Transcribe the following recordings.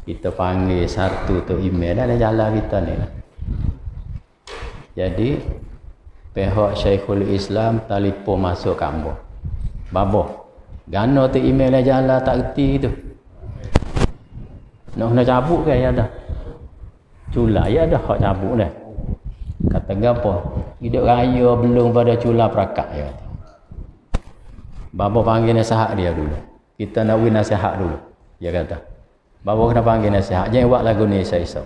kita panggil satu tu email dalam jalan kita ni lah. Jadi pihak Syekhul Islam telefon masuk kampung. Babo, gana tu email dalam jalan tak reti tu. Nak kena cabut ke ya dah? Cula ya dah hak cabut dah. Kata gapo? Hidup raya belum pada cula perakak ya. Babo panggil nasihat dia dulu. Kita nak win nasihat dulu. Dia kata. Babo kena panggil nasihat. Jangan buat lagu ni isu.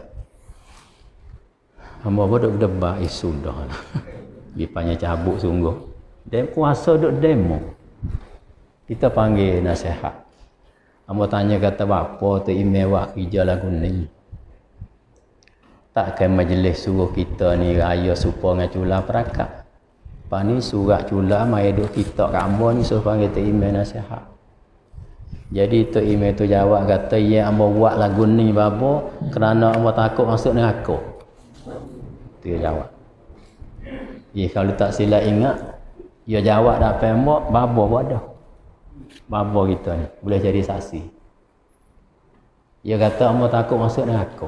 Hamba duduk debat isu dah. Lipanya cabut sungguh. Dem kuasa duk demo. Kita panggil nasihat. Hamba tanya kata bapa tu email buat kerja lagu ni. Takkan majlis suruh kita ni raya supa dengan cula perakak. Lepas ni surat cula mai duk kita kat hamba ni suruh panggil tu email nasihat. Jadi tu email tu jawab kata ya hamba buat lagu ni babo kerana hamba takut masuk neraka. Tu dia jawab. Ya kalau tak silap ingat dia jawab dak apa hamba babo buat dah. Babo kita ni boleh jadi saksi. Dia kata hamba takut masuk neraka.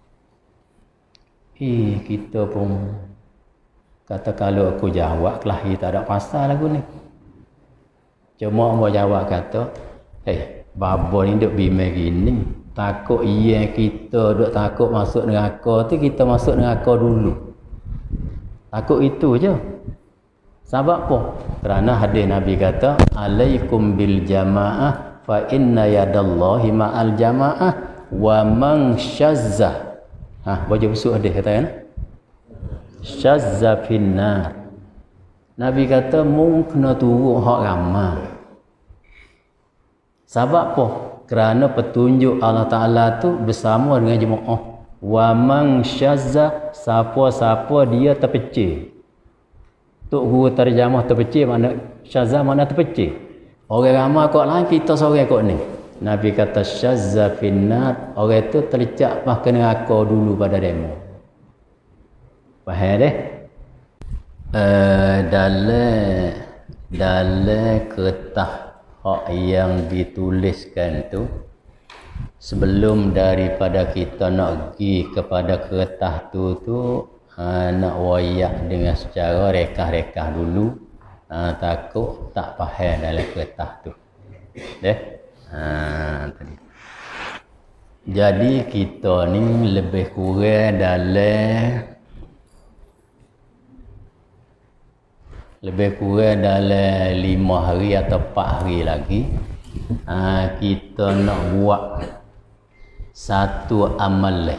Kita pun kata kalau aku jawab kelahi tak ada pasal lagu ni. Cuma hamba jawab kata, babo ni duk bimbang gini. Takut iya kita duk takut masuk neraka tu kita masuk neraka dulu. Takut itu je. Sebab apa? Kerana hadis Nabi kata, alaikum bil jamaah fa inna yadallahi ma'al jamaah wa man syazza. Baca busuk hadis kata kan? Syazza finnar. Nabi kata mung kena turun hak ramai. Sebab apa? Kerana petunjuk Allah Ta'ala tu bersama dengan jemaah. Wa man syazza, siapa-siapa dia terpecah. Tok guru terjemah terpecah mana syazza mana terpecah. Orang ramai kok lain kita seorang kok ni. Nabi kata syazza finnar, orang tu terlecak pas kena neraka dulu pada demo. Faham deh? Dalam kertas hak yang dituliskan tu sebelum daripada kita nak pergi kepada kertas tu nak wayak dengan secara rekah-rekah dulu. Takut tak faham dalam kertas tu. Deh? Tadi. Jadi kita ni lebih kurang dalam 5 hari atau 4 hari lagi kita nak buat satu amalan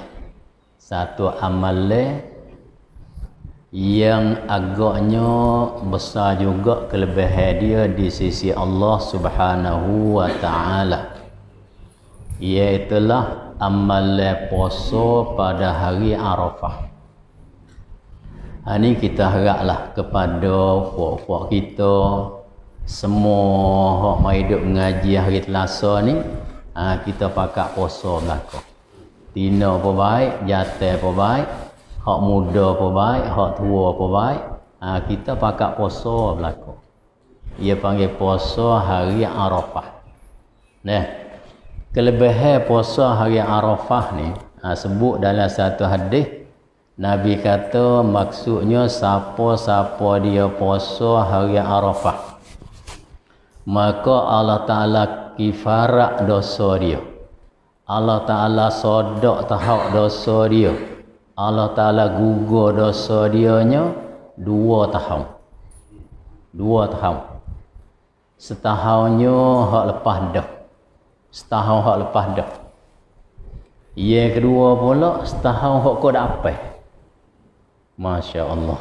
yang agaknya besar juga kelebihan dia di sisi Allah Subhanahu wa taala, iaitulah amalan puasa pada hari Arafah. Ini kita haraplah kepada puak-puak kita semua hak mai duk mengaji hari Selasa ni, kita pakat puasa belaka. Tina pun baik, jantan pun baik, hak muda pun baik, hak tua pun baik, kita pakat puasa belaka. Ia panggil puasa hari Arafah. Nah, kelebihan puasa hari Arafah ni sebut dalam satu hadis. Nabi kata maksudnya siapa-siapa dia puasa hari Arafah, maka Allah Ta'ala kifarat dosa dia. Allah Ta'ala sodok tahap dosa dia. Allah Ta'ala gugur dosa dianya 2 tahun. 2 tahun. Setahunnya hak lepas dah. Setahun hak lepas dah. Yang kedua pula setahun hak kau dapat. Masya Allah.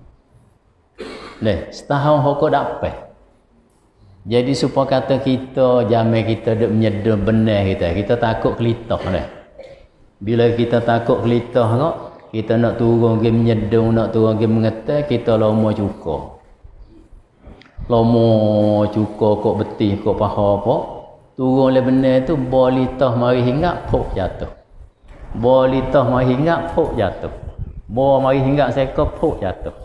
Setahun hak kau dapat. Jadi supaya kata kita jamai kita duk menyedul benar kita takut kelitah dah. Bila kita takut kelitah kok, kita nak turun pergi menyedul, nak turun pergi mengetai, kita lama cuka. Lama cuka kok betih kok paha apa, turun le benar tu bolitah mari hinggap pok jatuh. Bolitah mari hinggap pok jatuh. Mari hinggap seka pok jatuh.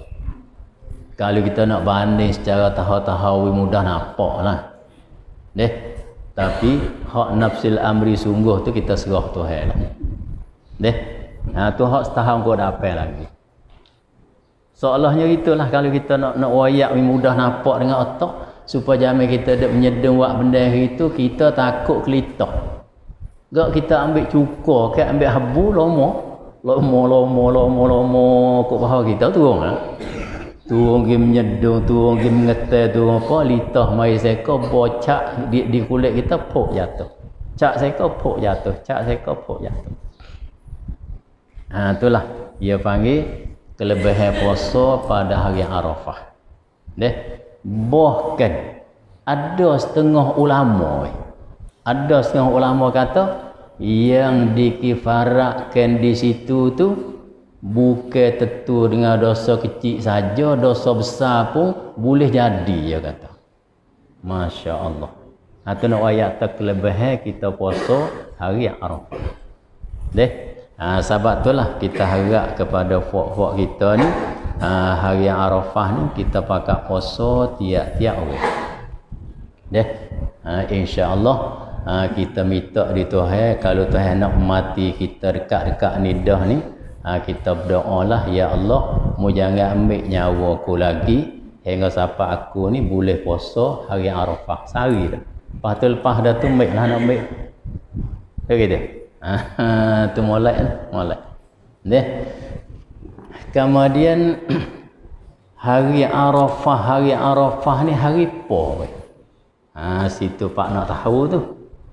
Kalau kita nak banding secara tahap-tahap mudah nampak lah. Tapi hak nafsil amri sungguh tu kita serah Tuhan lah. Deh. Tu hak setahun kau dah apa lagi. Seolahnya itulah kalau kita nak wayak mudah nampak dengan otak supaya jamin kita dak menyedeng buat benda itu, kita takut kelitah. Gak kita ambil cukur ke ambil habu lomo kok paha kita turun lah. Turun pergi menyedung, turun pergi mengetai, turun apa, litah mai seko bocak di kulit kita pok jatuh. Cak seko pok jatuh, cak seko pok jatuh. Itulah dia panggil kelebihan puasa pada hari Arafah. Bahkan ada setengah ulama kata yang dikifaratkan di situ tu bukan tentu dengan dosa kecil saja, dosa besar pun boleh jadi, dia kata. Masya Allah. Itu nak ayat kelebihan kita puasa hari Arafah. Sebab itulah kita harap kepada puak-puak kita ni, hari Arafah ni kita pakai puasa tiap-tiap hari. InsyaAllah kita minta di Tuhan, kalau Tuhan nak mati kita dekat-dekat nidah ni, kita berdoalah, ya Allah, mu jangan ambil nyawa aku lagi hingga sampai aku ni boleh puasa hari Arafah sehari dah. Lepas dah tu ambil lah, nak ambil begitu. Tu mulai. Kemudian hari Arafah ni hari apa? Situ Pak nak tahu tu.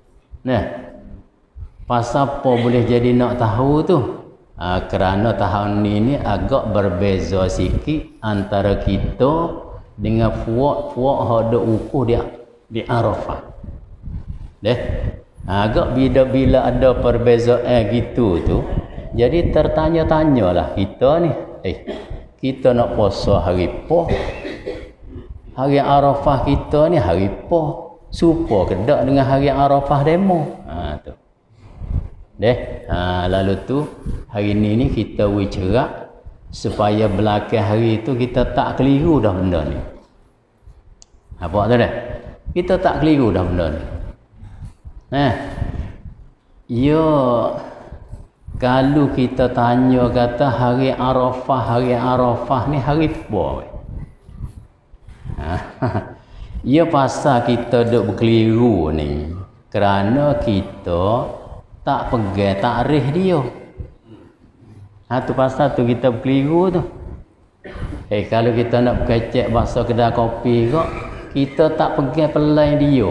Pasal apa boleh jadi nak tahu tu? Kerana tahun ini agak berbeza sikit antara kita dengan puak-puak yang ada ukuh di Arafah. Agak bila ada perbezaan gitu tu, jadi tertanya-tanyalah kita ni, kita nak puasa hari apa? Hari Arafah kita ni hari apa? Supa kedak dengan hari Arafah demo. Tu. Lalu tu hari ni kita wicerak supaya belakang hari tu kita tak keliru dah benda ni. Apa tu dah? Kita tak keliru dah benda ni. Kalau kita tanya kata hari Arafah ni hari apa? Pasal kita duk berkeliru ni kerana kita tak pegang tarikh dia. Tu pasal tu kita berkeliru tu. Kalau kita nak kecek bahasa kedai kopi kok, kita tak pegang pelai dia.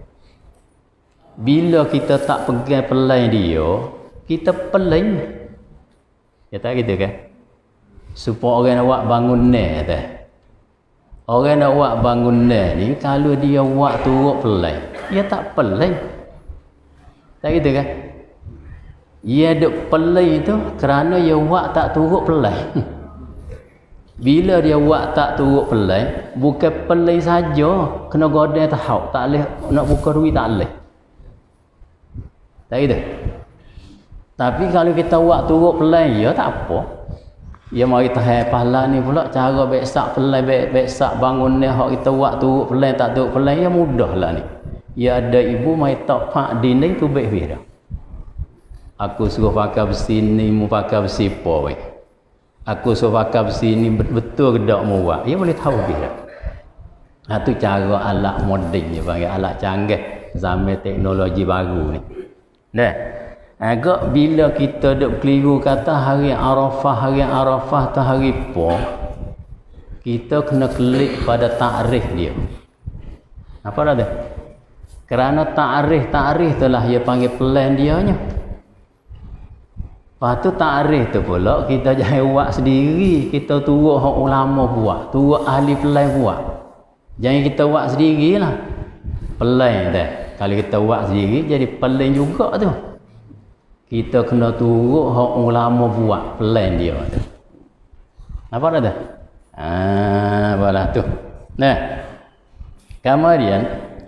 Bila kita tak pegang pelai dia, kita pelai. Ya tak gitu kan? Supaya orang nak buat bangunan tu. Orang nak buat bangunan ni, kalau dia buat turut pelai, dia tak pelai. Tak gitu kan? Dia duk pelai tu kerana dia buat tak turut pelai. Bila dia buat tak turut pelai, bukan pelai saja, kena godeng tahu, tak boleh nak buka duit tak boleh. Tak gitu. Tapi kalau kita buat turut pelai, ya tak apa. Dia mari tahan pahala ni pula cara beksak pelai, beksak bangun ni hak kita buat turut pelai tak turut pelai, ya mudahlah ni. Ya ada ibu mai tak pak di ni tu baik dah. Aku suruh pakai besi ni, mu pakai besi apa weh. Aku suruh pakai besi ni betul ke tak mu buat. Dia boleh tahu dah. Tu cara alat moden je panggil, alat canggih zaman teknologi baru ni. Agak bila kita duk keliru kata hari Arafah tu hari apa, kita kena klik pada takrikh dia. Apa dah tu? Kerana takrikh tu lah dia panggil plan dia nya. Lepas tu takrikh tu pula kita jangan buat sendiri, kita turut hak ulama buat, turut ahli plan buat. Jangan kita buat sendirilah. Plan dah. Kalau kita buat sendiri jadi plan juga tu. Kita kena turut hak ulama buat plan dia tu. Apa dah tu? Apalah tu. Kemudian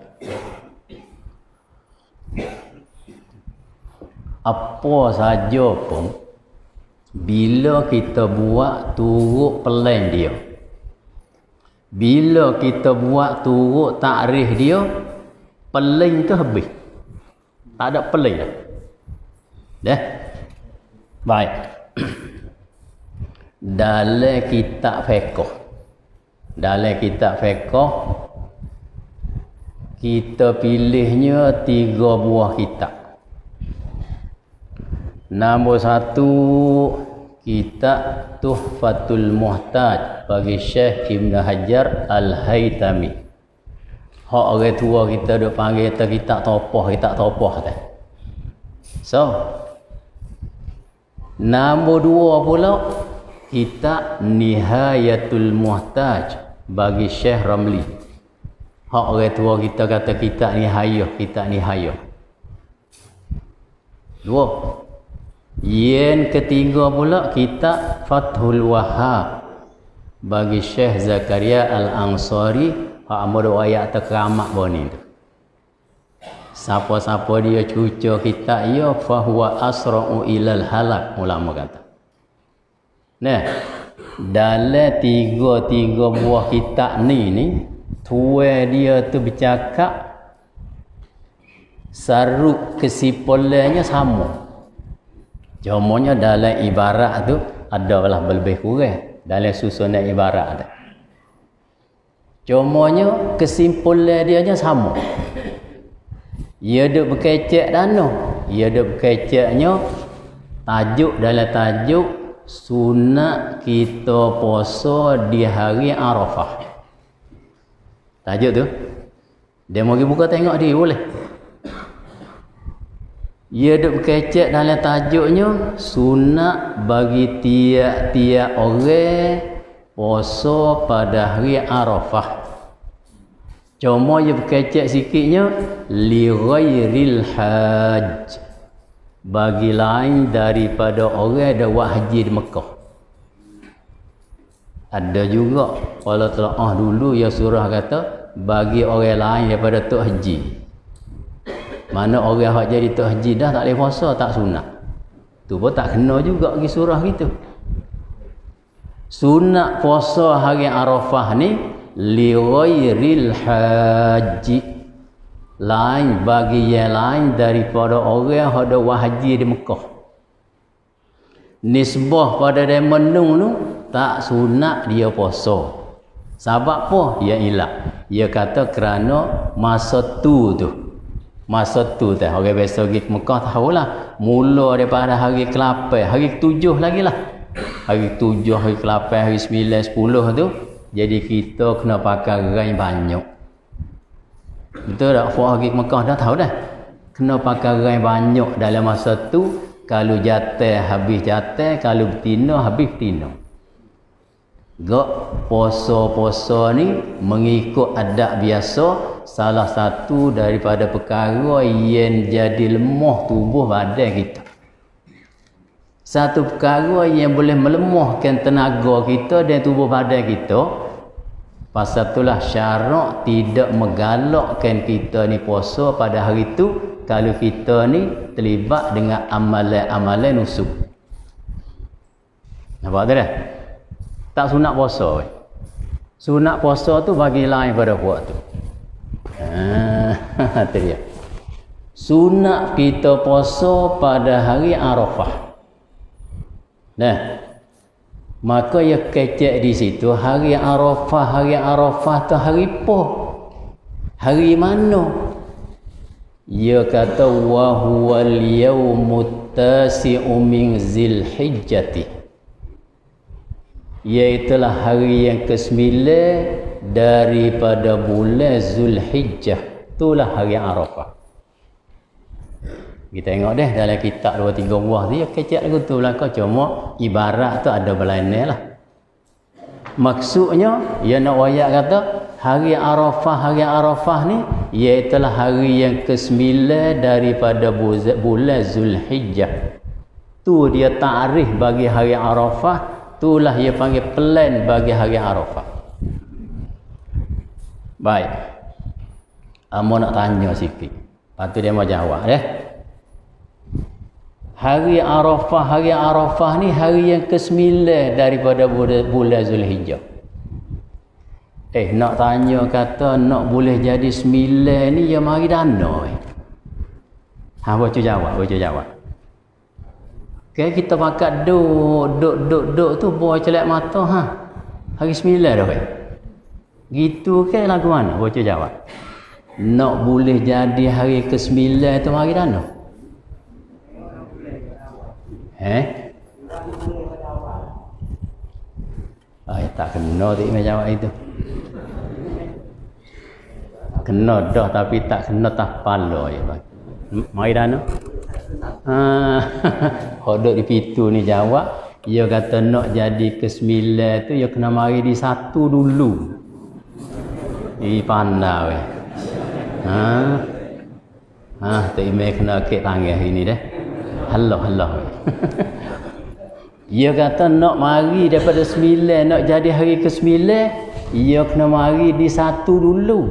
apa saja pun bila kita buat turut plan dia, bila kita buat turut takrikh dia, Peling tu habis. Tak ada peling dah. Dah. Baik. Dalam kitab fiqh. Dalam kitab fiqh kita pilihnya 3 buah kitab. Nombor 1 kitab Tuhfatul Muhtaj bagi Syekh Ibn Hajar Al-Haytami. Hak orang tua kita duk panggil kita kitab topoh dah. So, nombor 2 pula kitab Nihayatul Muhtaj bagi Syekh Ramli. Hak orang tua kita kata kitab Nihayah. 2. Yang ketiga pula kitab Fathul Wahhab bagi Syekh Zakaria Al-Ansari. Hak ambil ayat terkeramat bani tu. Siapa-siapa dia cuca kitab ia fahuwa asra'u ilal halak, ulama kata. Nah, dalam 3 buah kitab ni tuan dia tu bercakap saruk kesimpulannya sama. Cumanya dalam ibarat tu adalah lebih kurang dalam susunan ibarat ada. Cumanya kesimpulan dia sama. Ia duk berkecek dana. Ia duk berkeceknya tajuk dalam tajuk sunat kita puasa di hari Arafah. Tajuk tu. Dia mau pergi buka tengok dia boleh. Ia duk berkecek dalam tajuknya sunat bagi tiap-tiap orang puasa pada hari Arafah. Cuma ia berkecek sikitnya li ghairil hajj, bagi lain daripada orang yang buat haji di Mekah. Ada juga kalau telah dulu ya surah kata bagi orang lain daripada tok haji. Mana orang hak jadi tok haji dah tak boleh puasa, tak sunat. Tu pun tak kena juga pergi surah gitu. Sunat puasa hari Arafah ni li ghairil haji, lain bagi yang lain daripada orang yang ada haji di Mekah. Nisbah pada dia menung tu tak sunat dia puasa. Sebab apa? Ia ilah. Ia kata kerana masa tu teh orang biasa pergi ke Mekah tahulah mula daripada hari ke-8, hari ke-7 lagi lah. Hari ke-7, hari ke-8, hari 9, 10 tu jadi kita kena pakai rai banyak. Betul tak? Fuah pergi ke Mekah dah tahu dah. Kena pakai rai banyak dalam masa tu. Kalau jatuh habis jatuh, kalau betina habis betina. Gak puasa-puasa ni mengikut adat biasa, salah satu daripada perkara yang jadi lemah tubuh badan kita. Satu perkara yang boleh melemahkan tenaga kita dan tubuh badan kita. Pasal itulah syarak tidak menggalakkan kita ni puasa pada hari tu kalau kita ni terlibat dengan amalan-amalan nusuk. Nampak tak dah? Tak sunat puasa. Sunat puasa tu bagi lain pada buat tu. Itu dia. Sunat kita puasa pada hari Arafah. Nah, maka ia kecek di situ hari Arafah tu hari apa? Hari mana? Ia kata wa huwal yaumut tasi'u min Zilhijjati. Iaitulah hari yang ke-9 daripada bulan Zulhijjah. Itulah hari Arafah. Kita tengok deh dalam kitab 2-3 buah dia kecek lagu tu belaka, cuma ibarat tu ada berlainan lah. Maksudnya ia nak wayak kata hari Arafah ni iaitulah hari yang ke-9 daripada bulan Zulhijjah. Tu dia takrif bagi hari Arafah. Itulah ia panggil plan bagi hari Arafah. Baik. Amo nak tanya sikit. Lepas tu dia mau jawab ya. Hari Arafah ni hari yang ke-9 daripada bulan Zulhijjah. Nak tanya kata nak boleh jadi 9 ni ya mari dana. Baca jawab. Okay, kita pakat duk tu buat celak mata hari 9 dah gitu ke lagu mana? Baca jawab. Nak boleh jadi hari ke-9 tu mari dana. Tak kena tak jawab itu. Kena dah tapi tak kena tak pala ya bang. Mari dana. Hodok di pitu ni jawab, dia kata nak jadi ke-9 tu dia kena mari di 1 dulu. Pandai weh. Tak email kena kek tangan hari ni dah. Allah. Dia kata nak mari daripada 9 nak jadi hari ke-9, dia kena mari di 1 dulu.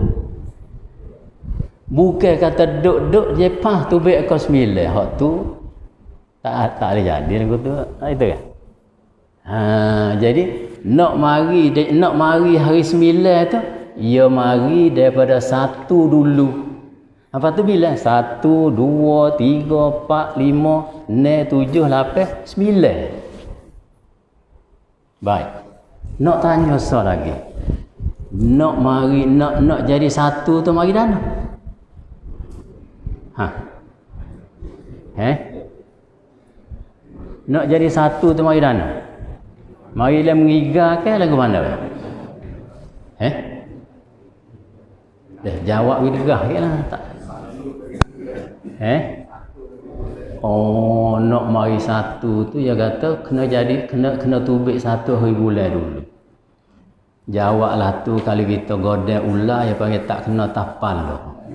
Bukan kata duk je pas tu baik ke 9. Hak tu tak boleh jadi lagu tu. Itu kan. Jadi nak mari hari 9 tu, ia mari daripada 1 dulu. Apa tu bila? 1, 2, 3, 4, 5, 6, 7, 8, 9. Baik. Nak tanya soal lagi. Nak mari nak jadi 1 tu mari dana. Nak jadi 1 tu mari dana. Mari lah mengiga ke lagu mana? Dah jawab we derah ke lah tak. Nak mari 1 tu dia kata kena tubik 1 hari bulan dulu. Jawablah tu kali kita godek ular dia panggil tak kena tapal tu.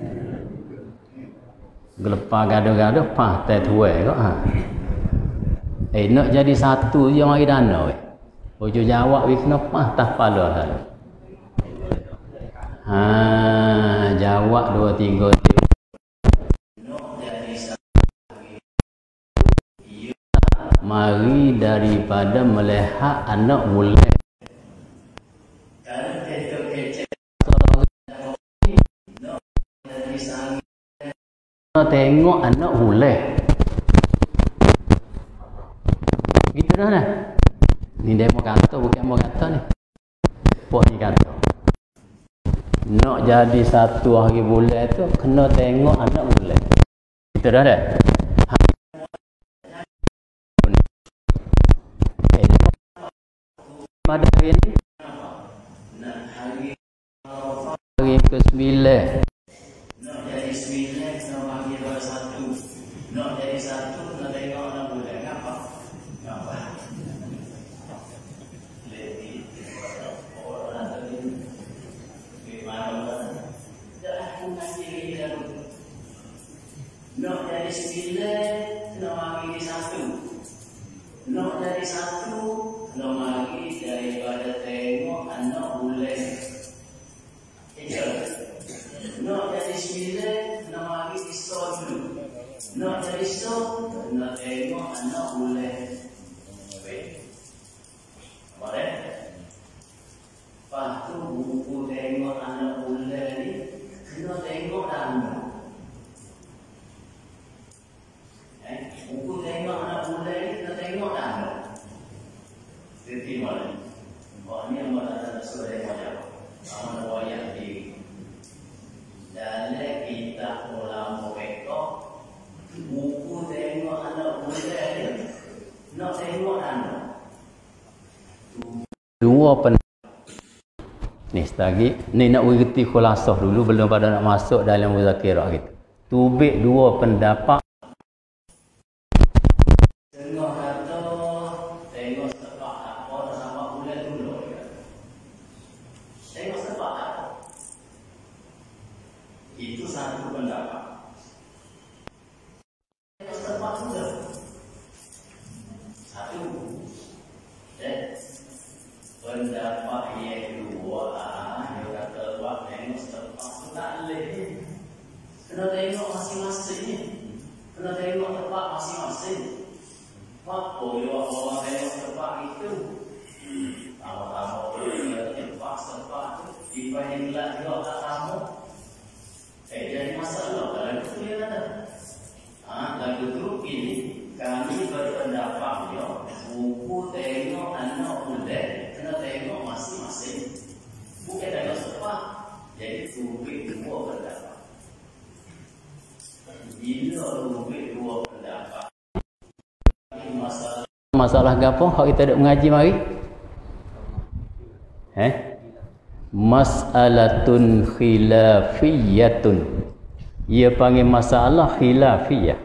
Gelepar gaduh-gaduh pah teh tuai kok nak jadi 1 je mari dana weh. Bojo jawab we kena pah tapal dah. Jawab 2 3 mari daripada melihat anak mulai. Tengok anak mulai. Gitu dah lah. Ni dia mau kata bukan mau kata ni. Pok ni kata. Nak jadi 1 hari bulan tu kena tengok anak mulai. Gitu dah dah. Pada hari ni hari ke-9 nak jadi 9 nak bagi 1 nak jadi 1 nak tengok anak bulan apa lebih orang tadi gimana dah aku ngasih dia nak jadi 9 nak bagi 1 nak jadi 1 nak bagi daripada tengok anak bulan. Nak jadi 9 nak mari pisau dulu. Nak jadi pisau nak tengok anak bulan. Boleh? Lepas tu buku tengok anak bulan ni kena tengok dana. Buku tengok anak bulan ni kena tengok dana. Jadi mana? Ni yang mana sudah macam amal wayang di dalam kitab ulama mereka buku tengok anak bulan nak tengok anak 2 ni setagi ni nak urti khulasah dulu belum pada nak masuk dalam muzakirah kita. Tubik 2 pendapat. Itu satu pendapat. Pendapat sudah satu. Pendapat yang kedua, yang kata buat tengok tempat tu tak boleh. Kena tengok masing-masing. Kena tengok tempat masing-masing. Apa dia orang tengok tempat itu? Pertama-tama dia tempat tu dipanggil gelap juga tak kamu. Jadi masalah kalau itu dia kata. Lagu tu ini kami berpendapatnya buku tengok anak muda kena tengok masing-masing. Bukan tengok sepak. Jadi rubik dua pendapat. Bila rubik dua pendapat. Masalah gapo hak kita duk mengaji mari? Mas'alatun khilafiyatun. Ia panggil masalah khilafiyah.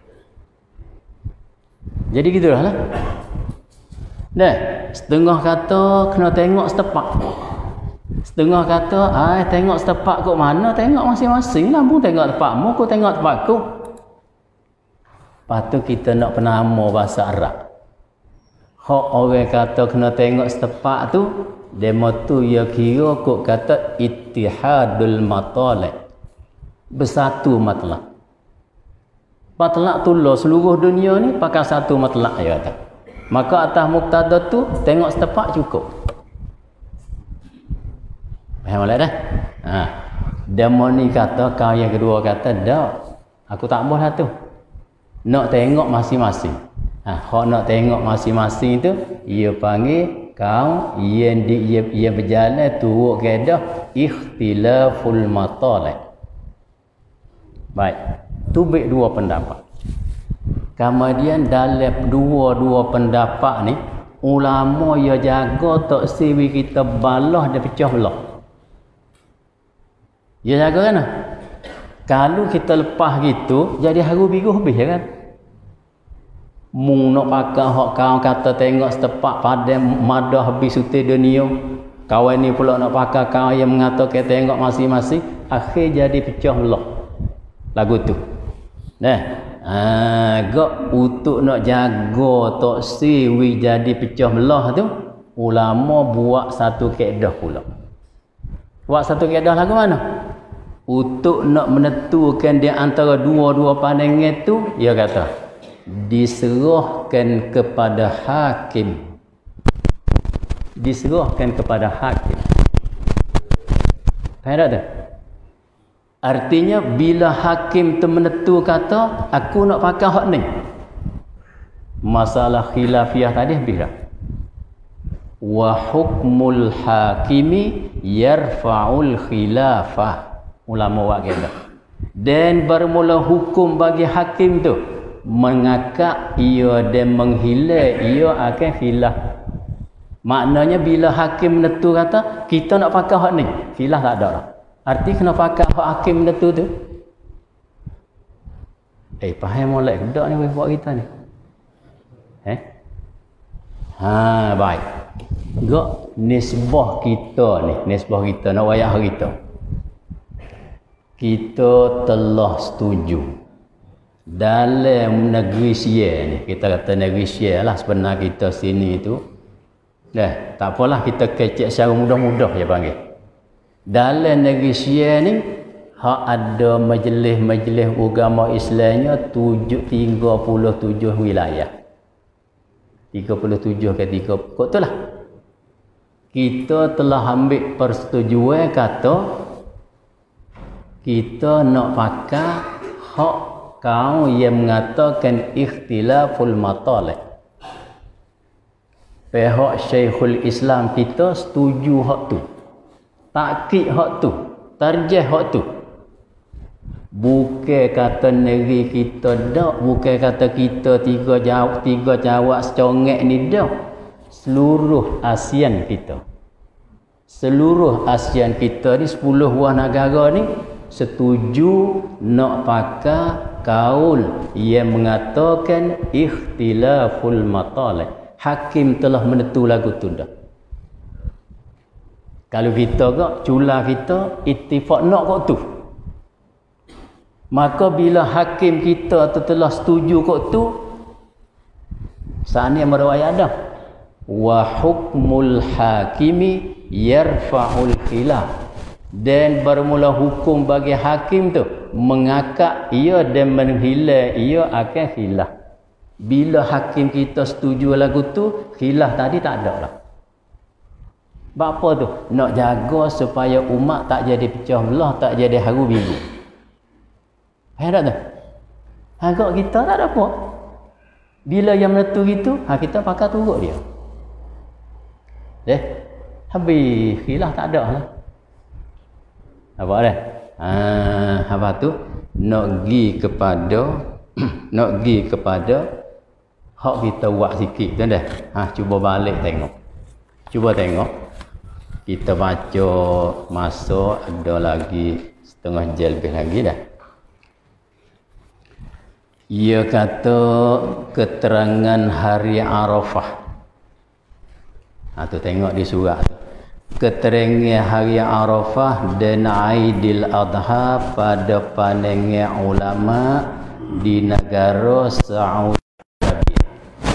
Jadi gitulah lah. Dah, setengah kata kena tengok setepak. Setengah kata, tengok setepak kok mana? Tengok masing-masing lah. Pun tengok tepakmu, kau tengok tepakku. Lepas tu kita nak penama bahasa Arab. Hak orang kata kena tengok setepak tu, demo tu ia kira kok kata ittihadul matalib. Bersatu matlak. Matlak tu lo seluruh dunia ni pakai satu matlak dia kata. Maka atas muktada tu tengok setepak cukup. Faham tak dah? Demo ni kata kau yang kedua kata dak. Aku tak boleh tu. Nak tengok masing-masing. Hak nak tengok masing-masing tu ia panggil kau ia berjalan turut kaedah ikhtilaful matalib. Baik, tubik dua pendapat. Kemudian dalam dua pendapat ni ulama ia jaga tak siwi kita balah dan pecah belah. Ia jaga kan? Kalau kita lepas gitu jadi haru biru habis ya kan? Mung nak pakai hak kau kata tengok setepak pada madah habis suti dunia. Kawan ni pula nak pakai kau yang mengatakan tengok masing-masing, akhir jadi pecah belah. Lagu tu. Gak untuk nak jaga tok siwi jadi pecah belah tu, ulama buat satu kaedah pula. Buat satu kaedah lagu mana? Untuk nak menentukan di antara dua-dua pandangan tu, dia kata diserahkan kepada hakim. Diserahkan kepada hakim. Faham tak? Artinya bila hakim tu menentu kata aku nak pakai hak ni. Masalah khilafiyah tadi habis dah. Wa hukmul hakimi yarfa'ul khilafah. Ulama buat kata. Dan bermula hukum bagi hakim tu mengakak ia dan menghilang ia akan khilaf. Maknanya bila hakim menentu kata kita nak pakai hak ni, khilaf tak ada dah. Arti kena pakai hak hakim menentu tu. Faham molek budak ni buat kita ni. Baik. Gak nisbah kita ni, nisbah kita nak wayah kita. Kita telah setuju dalam negeri Syia ni, kita kata negeri Syia lah sebenar kita sini tu. Dah, tak apalah kita kecek secara mudah-mudah je panggil. Dalam negeri Syia ni hak ada majlis-majlis agama Islamnya 37 wilayah. 37 ke 3 kok tu lah. Kita telah ambil persetujuan kata kita nak pakai hak kau yang mengatakan ikhtilaful matalib. Pihak Syekhul Islam kita setuju hak tu. Takkid hak tu, tarjih hak tu. Bukan kata negeri kita dak, bukan kata kita tiga jawab secongek ni dak. Seluruh ASEAN kita. Seluruh ASEAN kita ni 10 buah negara ni setuju nak pakai kaul yang mengatakan ikhtilaful matalib. Hakim telah menentu lagu tu dah. Kalau kita kak, cula kita ittifaq nak kok tu. Maka bila hakim kita tu telah setuju kok tu, saat ni merawai dah. Wa hukmul hakimi yarfa'ul khilaf. Dan bermula hukum bagi hakim tu mengakak ia dan menghilang ia akan khilaf. Bila hakim kita setuju lagu tu, khilaf tadi tak ada lah. Apa tu? Nak jaga supaya umat tak jadi pecah belah, tak jadi haru minggu. Faham tak tu? Agak kita tak ada apa. Bila yang menentu gitu, kita pakai turut dia. Habis khilaf tak ada lah. Apa dah? Apa tu? Nak pergi kepada hak kita buat sikit tu dah. Cuba balik tengok. Cuba tengok. Kita baca masa ada lagi setengah jam lebih lagi dah. Ia kata keterangan hari Arafah. Tu tengok di surat tu. Keterangan hari Arafah dan Aidil Adha pada pandangan ulama di negara Saudi Arabia.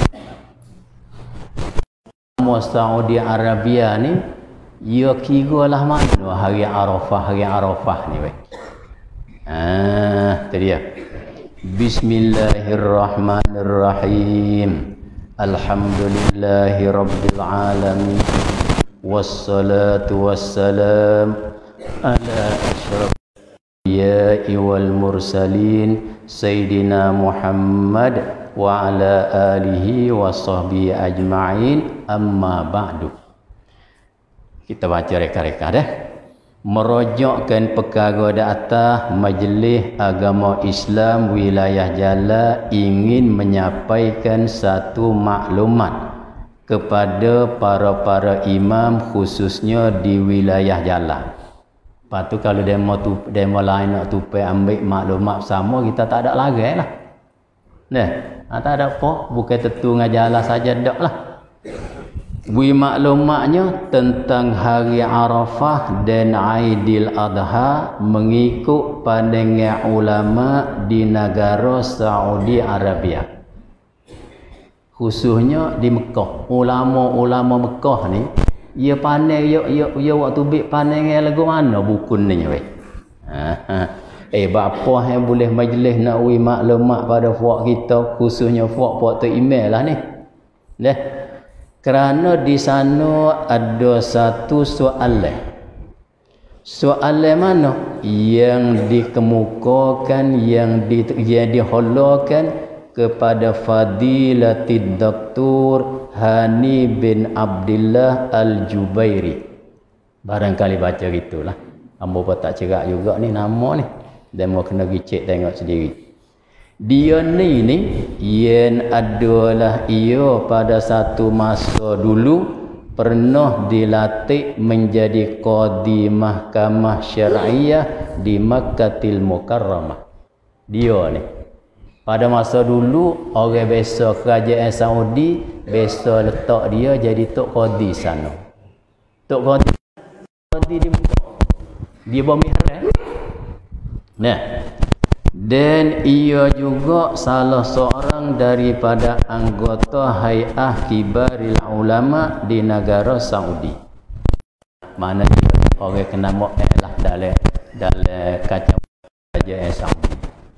Saudi Arabia ni ia kira lah mana hari Arafah ni weh. Tu dia. Bismillahirrahmanirrahim. Alhamdulillahi rabbil alamin. Wassalatu wassalam ala asyrafil anbiya'i wal mursalin Sayyidina Muhammad wa ala alihi wa sahbihi ajma'in, amma ba'du. Kita baca reka-reka dah. Merojokkan perkara di atas, Majlis Agama Islam Wilayah Jala ingin menyampaikan satu maklumat kepada para imam khususnya di wilayah Jala. Lepas tu kalau demo lain nak tupai ambil maklumat sama, kita tak ada lagi lah. Tak ada apa, bukan tentu ngajala saja dak lah. Maklumatnya tentang hari Arafah dan Aidil Adha mengikut pandangan ulama di negara Saudi Arabia. Khususnya di Mekah. Ulama Mekah ni, ia pandai ia waktu bik pandangan lagu mana bukun ni weh. Bapa yang boleh majlis nak maklumat pada puak kita, khususnya puak tu email lah ni. Kerana di sana ada satu soalan. Soalan mana? Yang dikemukakan, yang dihalarkan kepada Fadilatid Doktor Hani bin Abdullah Al-Jubairi. Barangkali baca gitulah. Ambo pun tak cerak juga ni nama ni. Dan mau kena cek tengok sendiri. Dia ni yang adalah ia pada satu masa dulu pernah dilatih menjadi qadi mahkamah syariah di Makkatil Mukarramah. Dia ni pada masa dulu orang biasa kerajaan Saudi biasa letak dia jadi tok qadi sana. Tok qadi di Mekah. Dia bawa mihrab. Dan ia juga salah seorang daripada anggota Hay'ah Kibaril Ulama di negara Saudi. Mana dia orang kena mu'alah dalam kaca kerajaan Saudi.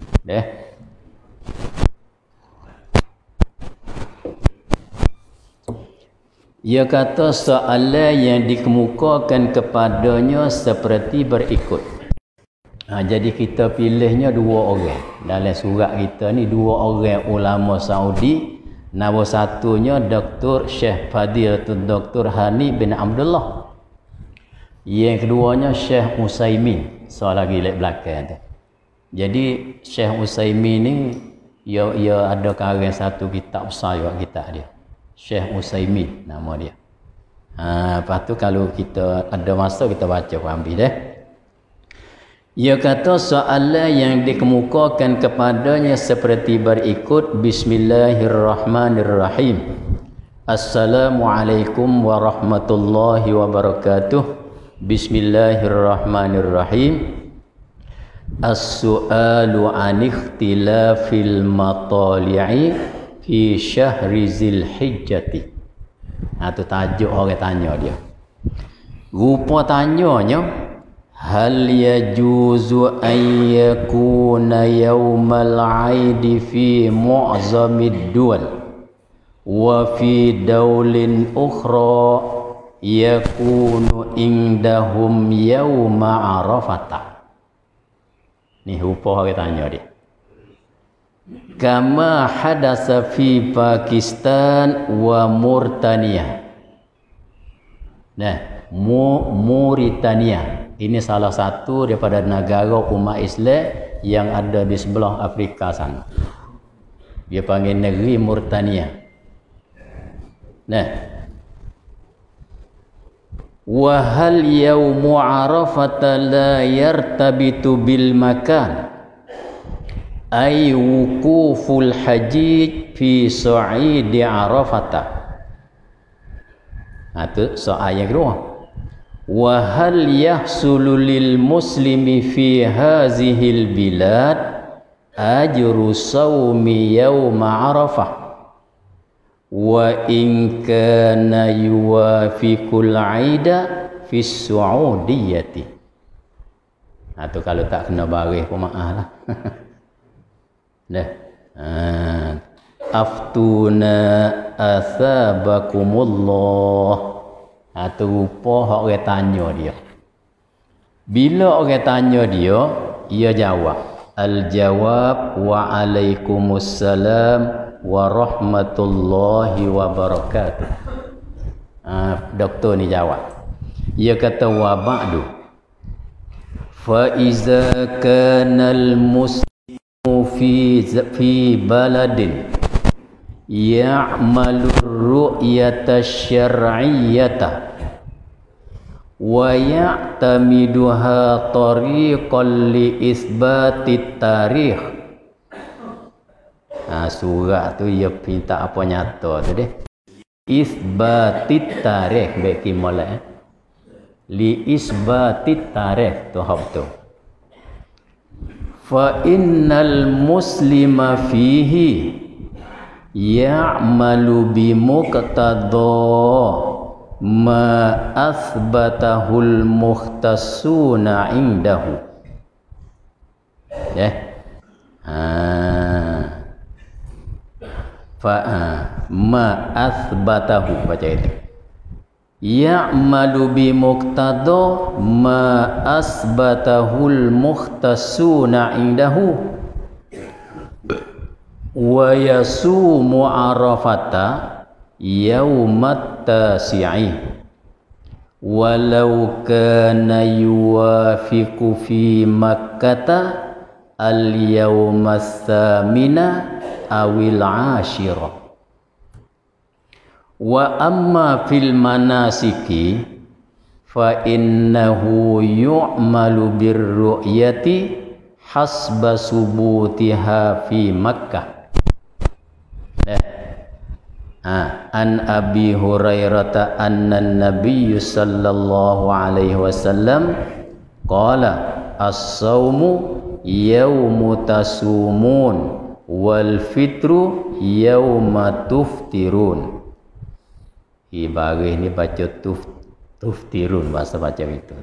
Ia kata soalan yang dikemukakan kepadanya seperti berikut. Jadi kita pilihnya dua orang. Dalam surat kita ni dua orang ulama Saudi. Nama satunya Dr. Syekh Fadilatul Dr. Hani bin Abdullah. Yang keduanya Syekh Utsaimin. Soal lagi lek belakang tu. Jadi Syekh Utsaimin ni ia ada karang satu kitab besar juga kitab dia. Syekh Utsaimin nama dia. Lepas tu kalau kita ada masa kita baca ambil deh. Ia kata soalan yang dikemukakan kepadanya seperti berikut. Bismillahirrahmanirrahim. Assalamualaikum warahmatullahi wabarakatuh. Bismillahirrahmanirrahim. As-su'alu an ikhtilafil matali'i fi syahri Zilhijjati. Tu tajuk orang tanya dia. Rupa tanyanya, hal yajuzu an yakuna yawmal 'aidi fi mu'zamid duwal wa fi dawlin ukhra yakunu indahum yauma arafata. Ni rupa orang tanya dia. Kama hadasa fi Pakistan wa Mauritania. Nah, Mauritania ini salah satu daripada negara umat Islam yang ada di sebelah Afrika sana. Dia panggil negeri Mauritania. Nah, wa hal yaumu arafata la yartabitu bil makan ay wukuful hajij fi sa'idi arafata. Itu soal yang kedua. Wa hal yahsulu lil muslimi fi hazihil bilad ajru sawmi yawma arafah wa in kana yuwafiqul aida fi su'udiyati. Itu kalau tak kena baris pun maaf lah. Dah. Aftuna athabakumullah. Itu rupa orang tanya dia. Bila orang tanya dia, ia jawab. Al-jawab wa alaikumussalam wa rahmatullahi wa barakatuh. Doktor ni jawab. Ia kata wa ba'du. Fa iza kana al-muslimu fi baladin ya'malu ru'yata syar'iyyata wa ya'tamiduha tariqan li isbati tarikh. Surat tu ia minta apa nyata tu deh. Isbati tarikh baik molek. Li isbati tarikh tu hab tu. Fa innal muslima fihi ya'malu bi muqtada ma athbatahul mukhtasuna indahu. Ma athbatahu, baca itu. Ya'malu bi muqtada ma asbatahul mukhtasuna indahu wa yasumu arafata yaumat tasi'i walau kana yuwafiqu fi makkata al yaumas thamina awil ashira. Wa amma fil manasiki fa innahu yu'malu birru'yati hasba subutiha fi Makkah. An Abi Hurairah anna an-nabiy sallallahu alaihi wasallam qala as-saumu yaumu tasumun wal fitru yauma tuftirun. Baris ni baca tuftirun, bahasa baca itu.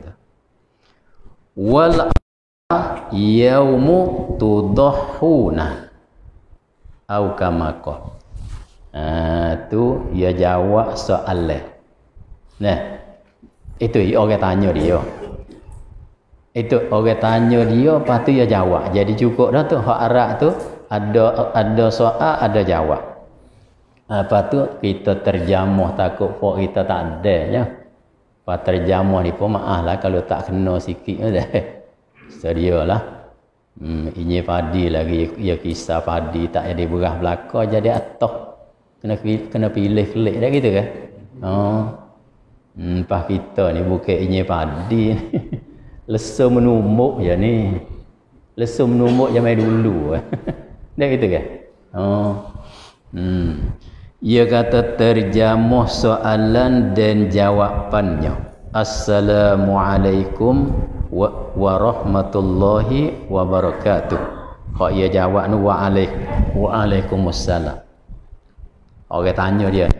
Wal yaumu tudahhuna au kama qala. Tu dia jawab soalan. Nah, itu orang tanya dia. Itu orang tanya dia, lepas tu dia jawab. Jadi cukup dah tu hak Arab tu ada soal, ada jawab. Lepas tu kita terjemah, takut pok kita tak ada ya. Lepas terjemah ni pun maaf lah kalau tak kena sikit dah. Sedialah. Ini padi lagi, ya kisah padi tak jadi beras belaka jadi atoh. Kena pilih kelik dah gitu kan. Lepas kita ni bukan ini padi. Lesu menumbuk je ni. Lesu menumbuk je main dulu. Dah gitu kan. Ia kata terjemah soalan dan jawapannya. Assalamualaikum warahmatullahi wabarakatuh. Kok ia jawab ni waalaikumsalam. Orang tanya dia.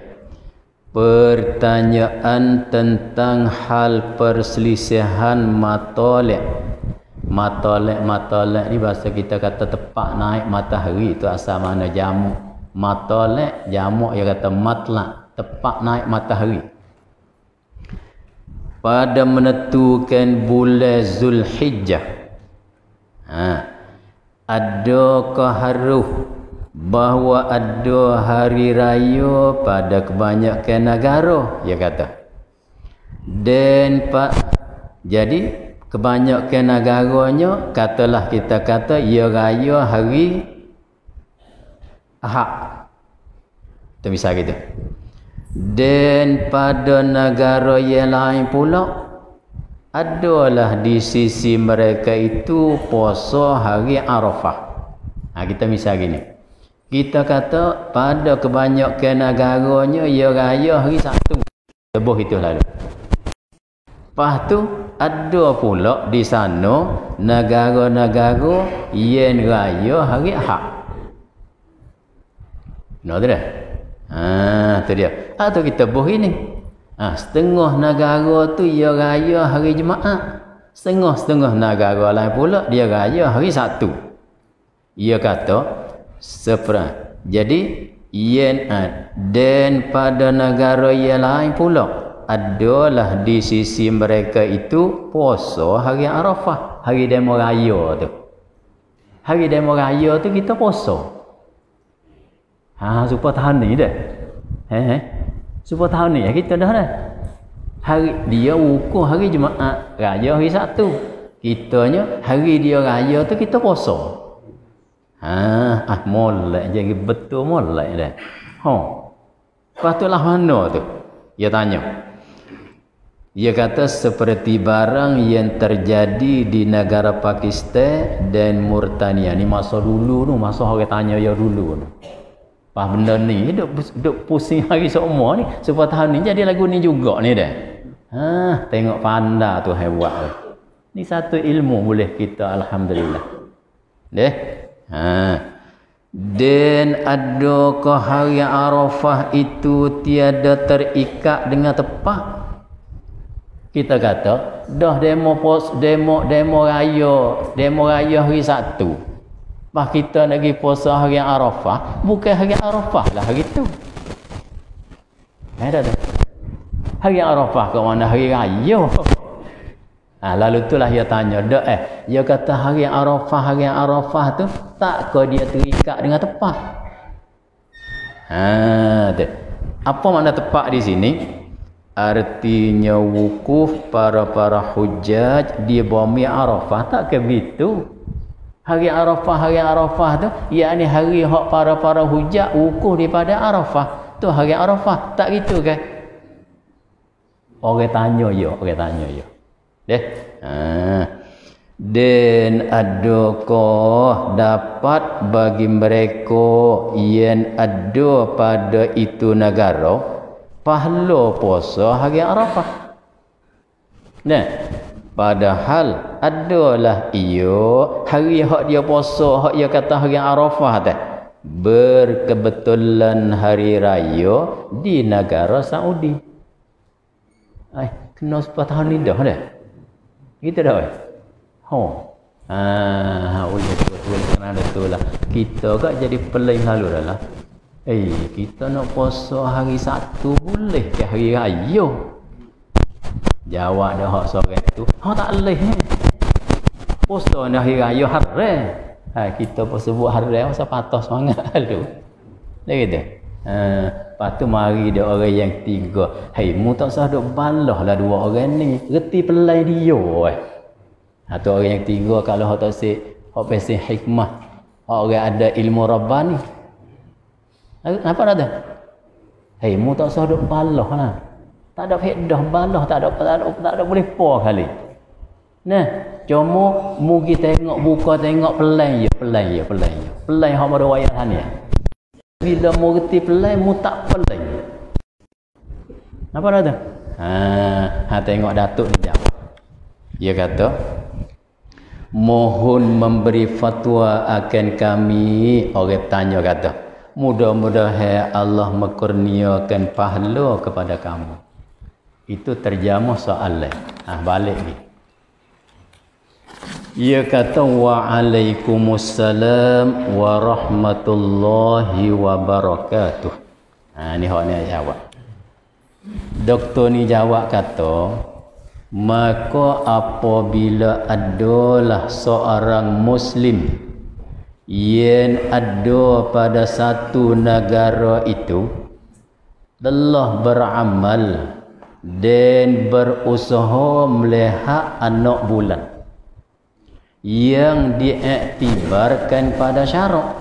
Pertanyaan tentang hal perselisihan matolek. Matolek ni bahasa kita kata tepat naik matahari, itu asal mana jamu. Matolek jamu dia kata matlak, tepat naik matahari. pada menentukan bulan Zulhijjah. Adakah harus bahawa ada hari raya pada kebanyakan negara, dia kata. Dan jadi kebanyakan negaranya, katalah kita kata ia raya hari Ahad. Kita bisa gitu. Dan pada negara yang lain pula adalah di sisi mereka itu puasa hari Arafah. Kita misal gini. Kita kata pada kebanyakan negaranya ia raya hari Sabtu. Tebuh itu lalu. Lepas tu ada pula di sana negara-negara yang raya hari Ahad. Benar tak? Tu dia. Atau kita buh ini. Setengah negara tu ia raya hari Jumaat. Setengah negara lain pula dia raya hari Sabtu. Ia kata jadi dan pada negara yang lain pula adalah di sisi mereka itu puasa hari Arafah, hari demo raya tu. Hari demo raya tu kita puasa. Supaya tahun ni dah. Supaya tahun ni kita dah dah. Hari dia ukur hari Jumaat, raya hari Sabtu. Kitanya hari dia raya tu kita puasa. Molek jadi betul molek dah. Patutlah mana tu? Dia tanya. Dia kata seperti barang yang terjadi di negara Pakistan dan Mauritania. Ni masa dulu tu, masa orang tanya ya dulu tu. Pas benda ni duk pusing hari semua ni supaya tahun ni jadi lagu ni juga ni dah. Tengok pandai tu buat. Ni satu ilmu boleh kita alhamdulillah. Deh. Dan adakah hari Arafah itu tiada terikat dengan tepat? Kita kata dah demo raya hari Sabtu. Pas kita nak pergi puasa hari Arafah, bukan hari Arafah lah hari tu. Ada tu. Hari Arafah ke mana hari raya? Lalu itulah dia tanya, dia kata hari Arafah tu tak ke dia terikat dengan tepat. Apa makna tepat di sini? Artinya wukuf para hujjaj di bumi Arafah tak ke begitu. Hari Arafah tu yakni hari hak para hujjaj wukuf daripada Arafah. Tu hari Arafah tak gitu kan? Orang tanya ya. Dan adakah dapat bagi mereka yang ada pada itu negara pahala puasa hari Arafah? Padahal adalah hari hak dia puasa, hak dia kata hari Arafah tu berkebetulan hari raya di negara Saudi. Kena 10 tahun ni dah. Kita dah. Betul lah. Kita kan jadi pelik lalu dah lah. Kita nak puasa hari Sabtu boleh ke hari raya? Jawab dah hak sore tu. Tak boleh ni. Puasa ni hari raya haram. Kita pun sebut haram masa patah semangat lalu. Dia kata. Lepas tu mari dia orang yang tiga. Mu tak usah duk balah lah dua orang ni. Reti pelai dia. Atau orang yang tiga kalau hak tak hak pesen hikmah. Orang ada ilmu rabbani. Apa dah tu? Mu tak usah duk balah lah. Tak ada faedah balah, tak ada boleh po kali. Cuma mu kita tengok buka tengok pelai je. Pelai hak ada wayang sana. Bila mu reti pelai, mu tak pelai. Apa dah tu? Tengok Datuk ni jawab. Dia kata, mohon memberi fatwa akan kami. Orang tanya kata, mudah-mudahan Allah mekurniakan pahala kepada kamu. Itu terjemah soalan. Balik ni. Ia kata wa'alaikumussalam warahmatullahi wabarakatuh. Ni hak ni jawab. Doktor ni jawab kata Maka apabila adalah seorang muslim yang ada pada satu negara itu telah beramal dan berusaha melihat anak bulan yang diiktibarkan pada syarak.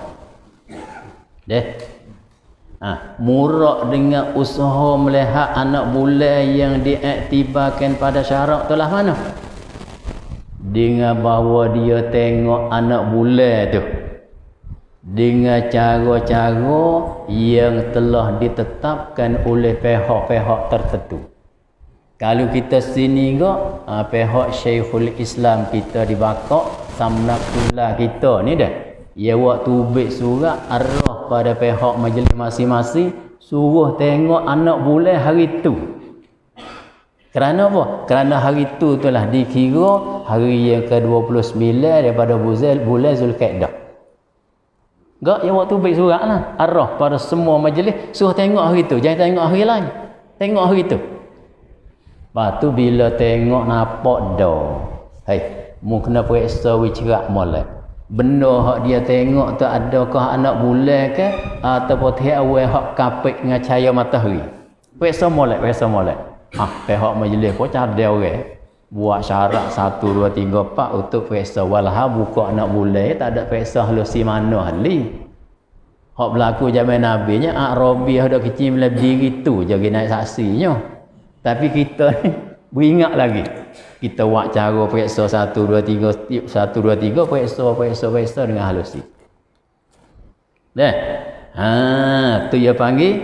Murak dengan usaha melihat anak bulan yang diiktibarkan pada syarak itulah mana? Dengan bahawa dia tengok anak bulan tu dengan cara-cara yang telah ditetapkan oleh pihak-pihak tertentu. Kalau kita sini kok pihak Syekhul Islam kita di Bakok, Samnakullah kita ni dah. Ya waktu ubik surat arah pada pihak majlis masing-masing suruh tengok anak bulan hari tu. Kerana apa? Kerana hari tu telah dikira hari yang ke-29 daripada bulan Zulkaidah. Gak yang waktu ubik surat lah. Arah pada semua majlis suruh tengok hari tu. Jangan tengok hari lain. Tengok hari tu. Lepas tu bila tengok nampak dah. Mu kena periksa wicerak molek. Benda hak dia tengok tu adakah anak bulan ke ataupun tiap awal hak kapit dengan cahaya matahari. Periksa molek. Pihak majlis pun cadai orang. Buat syarat 1, 2, 3, 4 untuk periksa. Walah buka anak bulan tak ada periksa halusi mana hali. Hak berlaku zaman Nabi nya Arabi ada kecil bila berdiri tu jadi naik saksinya. Tapi kita ni beringat lagi. Kita buat cara periksa 1, 2, 3 periksa dengan halusi. Tu dia panggil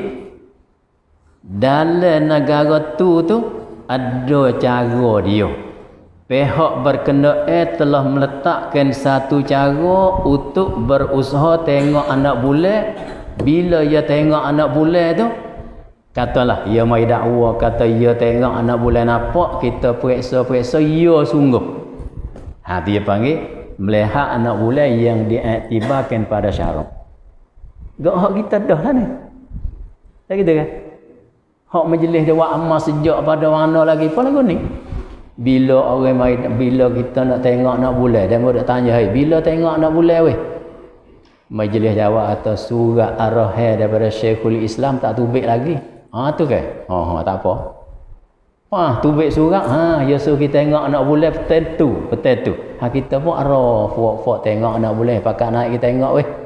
dalam negara tu ada cara dia. Pihak berkenaan telah meletakkan satu cara untuk berusaha tengok anak bulan. Bila ia tengok anak bulan tu, katalah ia mai dakwa kata ia tengok anak bulan nampak, kita periksa ia sungguh. Dia panggil melihat anak bulan yang diiktibarkan pada syarak. Gak hak kita dah lah ni. Tak gitu kan? Hak majlis dia buat amal sejak pada mana lagi apa lagu ni? Bila orang mai, bila kita nak tengok anak bulan, dia mau tanya, bila tengok anak bulan weh? Majlis jawab atas surat Ar-Rahman daripada Syekhul Islam tak tubik lagi. Tu kan? Tak apa. Tubik surat, ya suruh kita tengok anak bulan petai tu. Kita pun arah fok tengok anak bulan, pakat naik kita tengok weh.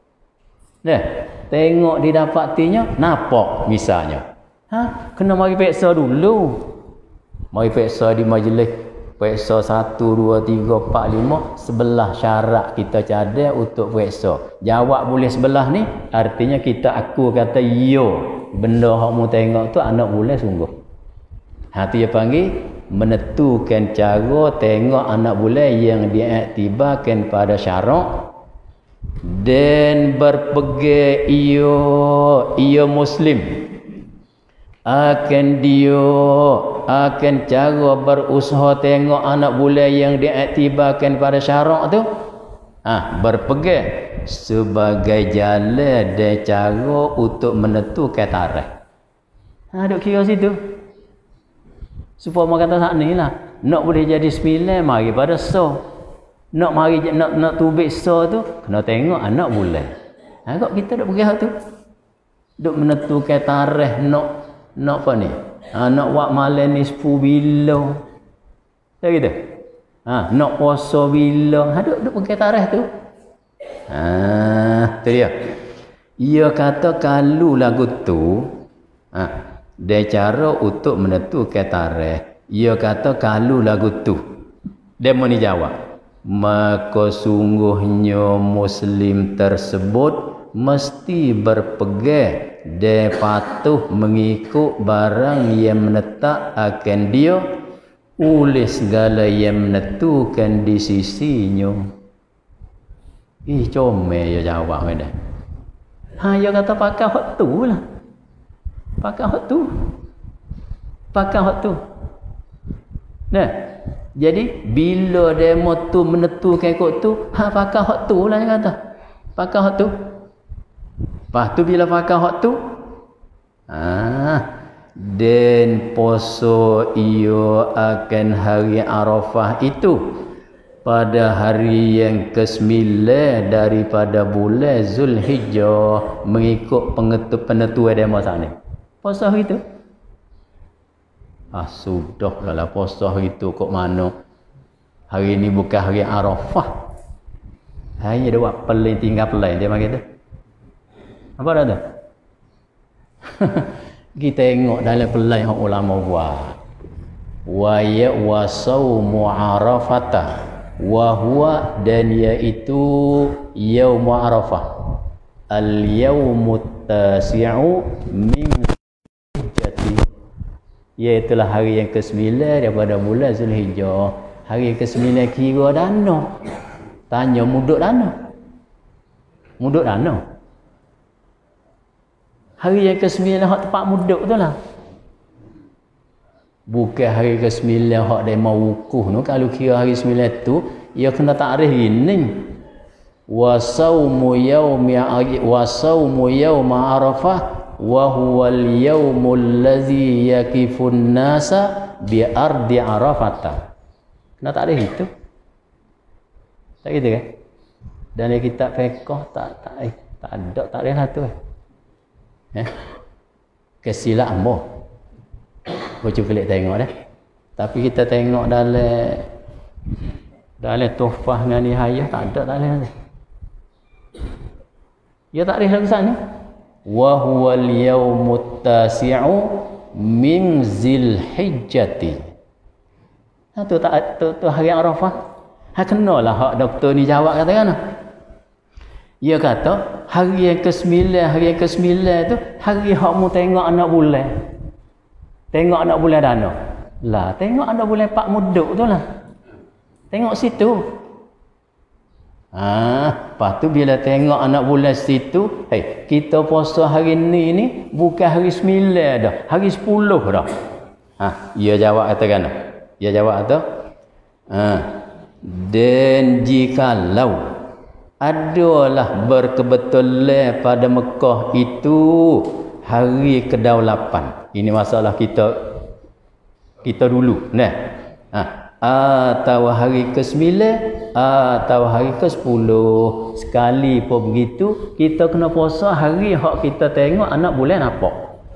Tengok didapatinya nampak misalnya. Kena mari periksa dulu. Mari periksa di majlis. Periksa 1, 2, 3, 4, 5. Sebelah syarat kita cadai untuk periksa. Jawab boleh sebelah ni. Artinya kita aku kata yo. Benda yang mu tengok tu anak bulan sungguh. Tu dia panggil menentukan cara tengok anak bulan yang diiktibarkan pada syarak. Dan berpegang ia Muslim. Akan cara berusaha tengok anak bulan yang diiktibarkan pada syarak tu berpegang sebagai jalan dan cara untuk menentukan tarikh. Duk kira situ supaya orang kata saat ni lah nak boleh jadi 9 mari pada so nak tubik so tu kena tengok anak bulan. Kok kita duk pergi hak tu duk menentukan tarikh nak apa ni? Nak buat malam ni 10 bila. Tak gitu? Nak puasa bila. Duk pakai tarikh tu. Tu dia. Ia kata kalau lagu tu dia cara untuk menentukan tarikh. Ia kata kalau lagu tu. Dia mau ni jawab. Maka sungguhnya Muslim tersebut mesti berpegang dan patuh mengikut barang yang menetap akan dia oleh segala yang menentukan di sisinya. Comel dia jawab dah. Dia kata pakai hak tu lah. Pakai hak tu. Jadi bila demo tu menentukan ikut tu, pakai hak tu lah dia kata. Pakai hak tu. Lepas tu bila pakai hak tu, dan poso iyo akan hari Arafah itu pada hari yang ke-9 daripada bulan Zulhijjah mengikut penentuan demo sana. Poso hari itu. Sudah kalau poso hari itu kok mana? Hari ini bukan hari Arafah. Hanya dia buat pelin tinggal pelin dia macam tu. Apa dah tu? Kita tengok dalam pelai yang ulama buat. Wa ya wa saumu arafata wa huwa dan iaitu yaum arafah. Al yaumut tasi'u min Zulhijjah. Iaitulah hari yang ke-9 daripada bulan Zulhijjah. Hari ke-9 kira dana. Tanya muduk dana. Muduk dana. Hari yang ke-9 hak tempat muduk tu lah. Bukan hari ke-9 hak dia mau wukuf tu. Kalau kira hari 9 tu, ia kena takrif gini. Wa saumu yawma arafah wa huwal yawmul ladzi yakifun nasa bi ardi arafata. Kena takrif itu. Tak gitu kan? Dan di kitab fiqh tak ada takrif lah tu. Kesilap ambo. Kau cuba lihat tengok dah. Tapi kita tengok dalam Tuhfah dengan Nihayah tak ada dalam. Ya tak ada lagu sana. Wa huwal yaumut tasi'u min Zulhijjah. Tu hari Arafah. Kenalah hak doktor ni jawab kata kan. Dia kata, hari yang ke-9 tu, hari hak mu tengok anak bulan. Tengok anak bulan dana. Lah, tengok anak bulan pak muduk tu lah. Tengok situ. Lepas tu bila tengok anak bulan situ, kita puasa hari ni bukan hari 9 dah, hari 10 dah. Dia jawab katakan. Dia jawab tu. Dan jikalau adalah berkebetulan pada Mekah itu hari kedaulapan. Ini masalah kita dulu. Atau hari ke-9 atau hari ke-10. Sekali pun begitu, kita kena puasa hari hak kita tengok anak bulan apa.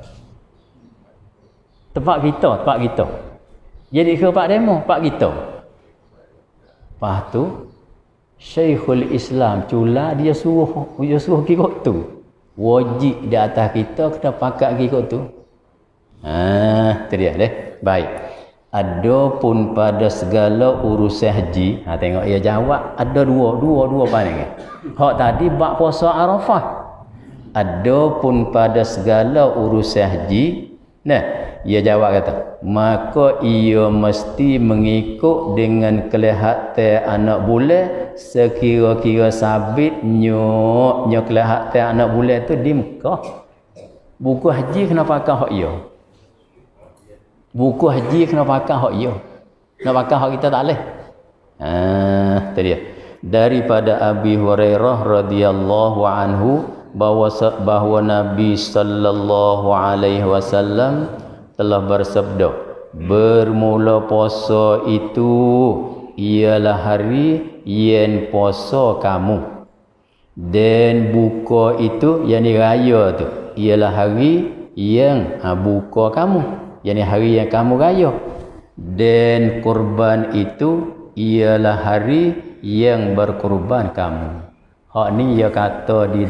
Tempat kita. Jadi ke pak demo, pak kita. Lepas tu Syekhul Islam Cula dia suruh kira tu. Wajib di atas kita kena pakat kira tu. Tu dia deh. Baik. Adapun pada segala urusan haji, tengok dia jawab ada dua pandangan. Hak tadi bab puasa Arafah. Adapun pada segala urusan haji, ia jawab kata, maka ia mesti mengikut dengan kelihatan anak bulan sekira-kira sabit nyok kelihatan anak bulan tu di Mekah. Buku haji kena pakai hak ia. Buku haji kena pakai hak ia. Nak pakai hak kita tak boleh. Tu dia. Daripada Abi Hurairah radhiyallahu anhu bahawa Nabi sallallahu alaihi wasallam telah bersabda, bermula puasa itu ialah hari yang puasa kamu, dan buka itu yakni raya tu ialah hari yang buka kamu, yakni hari yang kamu raya, dan kurban itu ialah hari yang berkurban kamu. Hak ni dia kata di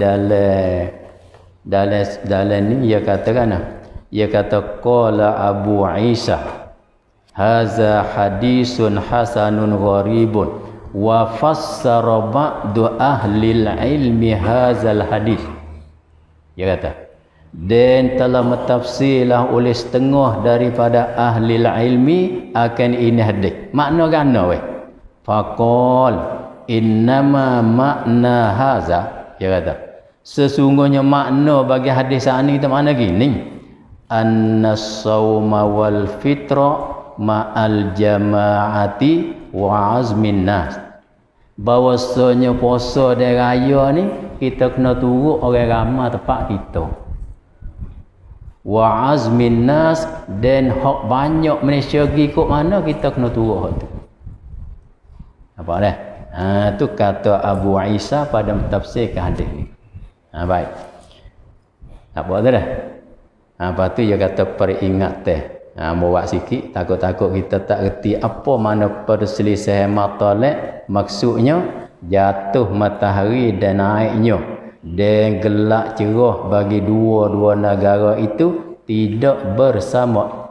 dalam ni dia katakan. Dia kata qala Abu Isa haza hadisun hasanun gharibun wa fassara ba'du ahli ilmi hazal hadis. Dia kata dan telah mentafsirlah oleh setengah daripada ahli ilmi akan ini hadis. Makna gana weh. Faqal innama makna haza. Dia kata sesungguhnya makna bagi hadis ini kita makna gini. An-sawma wal fitra ma'al jama'ati wa azmin nas. Bahawasanya puasa dan raya ni kita kena turut orang ramai tempat kita. wa azmin nas, dan hak banyak Malaysia pergi kok mana kita kena turut hak tu. Apa dah? Tu kata Abu Isa pada mentafsirkan hadis ni. Baik. Apa tu dah? Lepas tu dia kata peringatan. Buat sikit, takut-takut kita tak reti apa mana perselisihan matolek. Maksudnya jatuh matahari dan naiknya dan gelap cerah bagi dua-dua negara itu tidak bersama.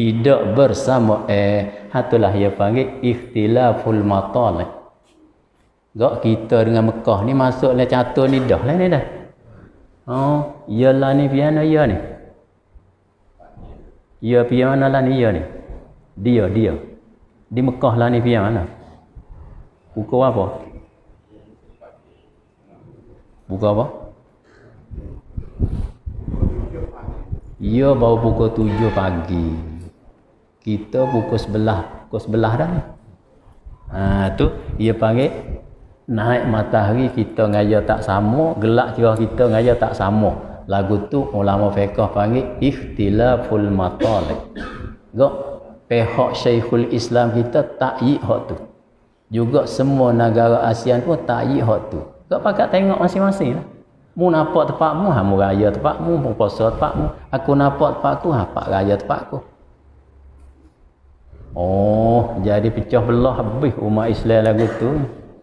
Itulah dia panggil ikhtilaful matolek. Gak kita dengan Mekah ni masuklah catur ni dah lah ni dah. Iyalah ni piana ya ni. Ya pergi mana lah ni ya ni? Dia. Di Mekah lah ni pergi mana? Pukul apa? Pukul apa? Ya baru pukul 7 pagi. Kita pukul 11. Pukul 11 dah ni. Tu dia panggil naik matahari kita ngaya tak sama, gelap cerah kita ngaya tak sama. Lagu tu ulama fiqh panggil ikhtilaful matalik. Gak pihak Syekhul Islam kita takyid hak tu. Juga semua negara ASEAN pun takyid hak tu. Gak pakat tengok masing-masing lah. Mu nampak tempatmu, mu raya tempatmu, mu puasa tempatmu. Aku nampak tempatku, pak raya tempatku. Jadi pecah belah habis umat Islam lagu tu.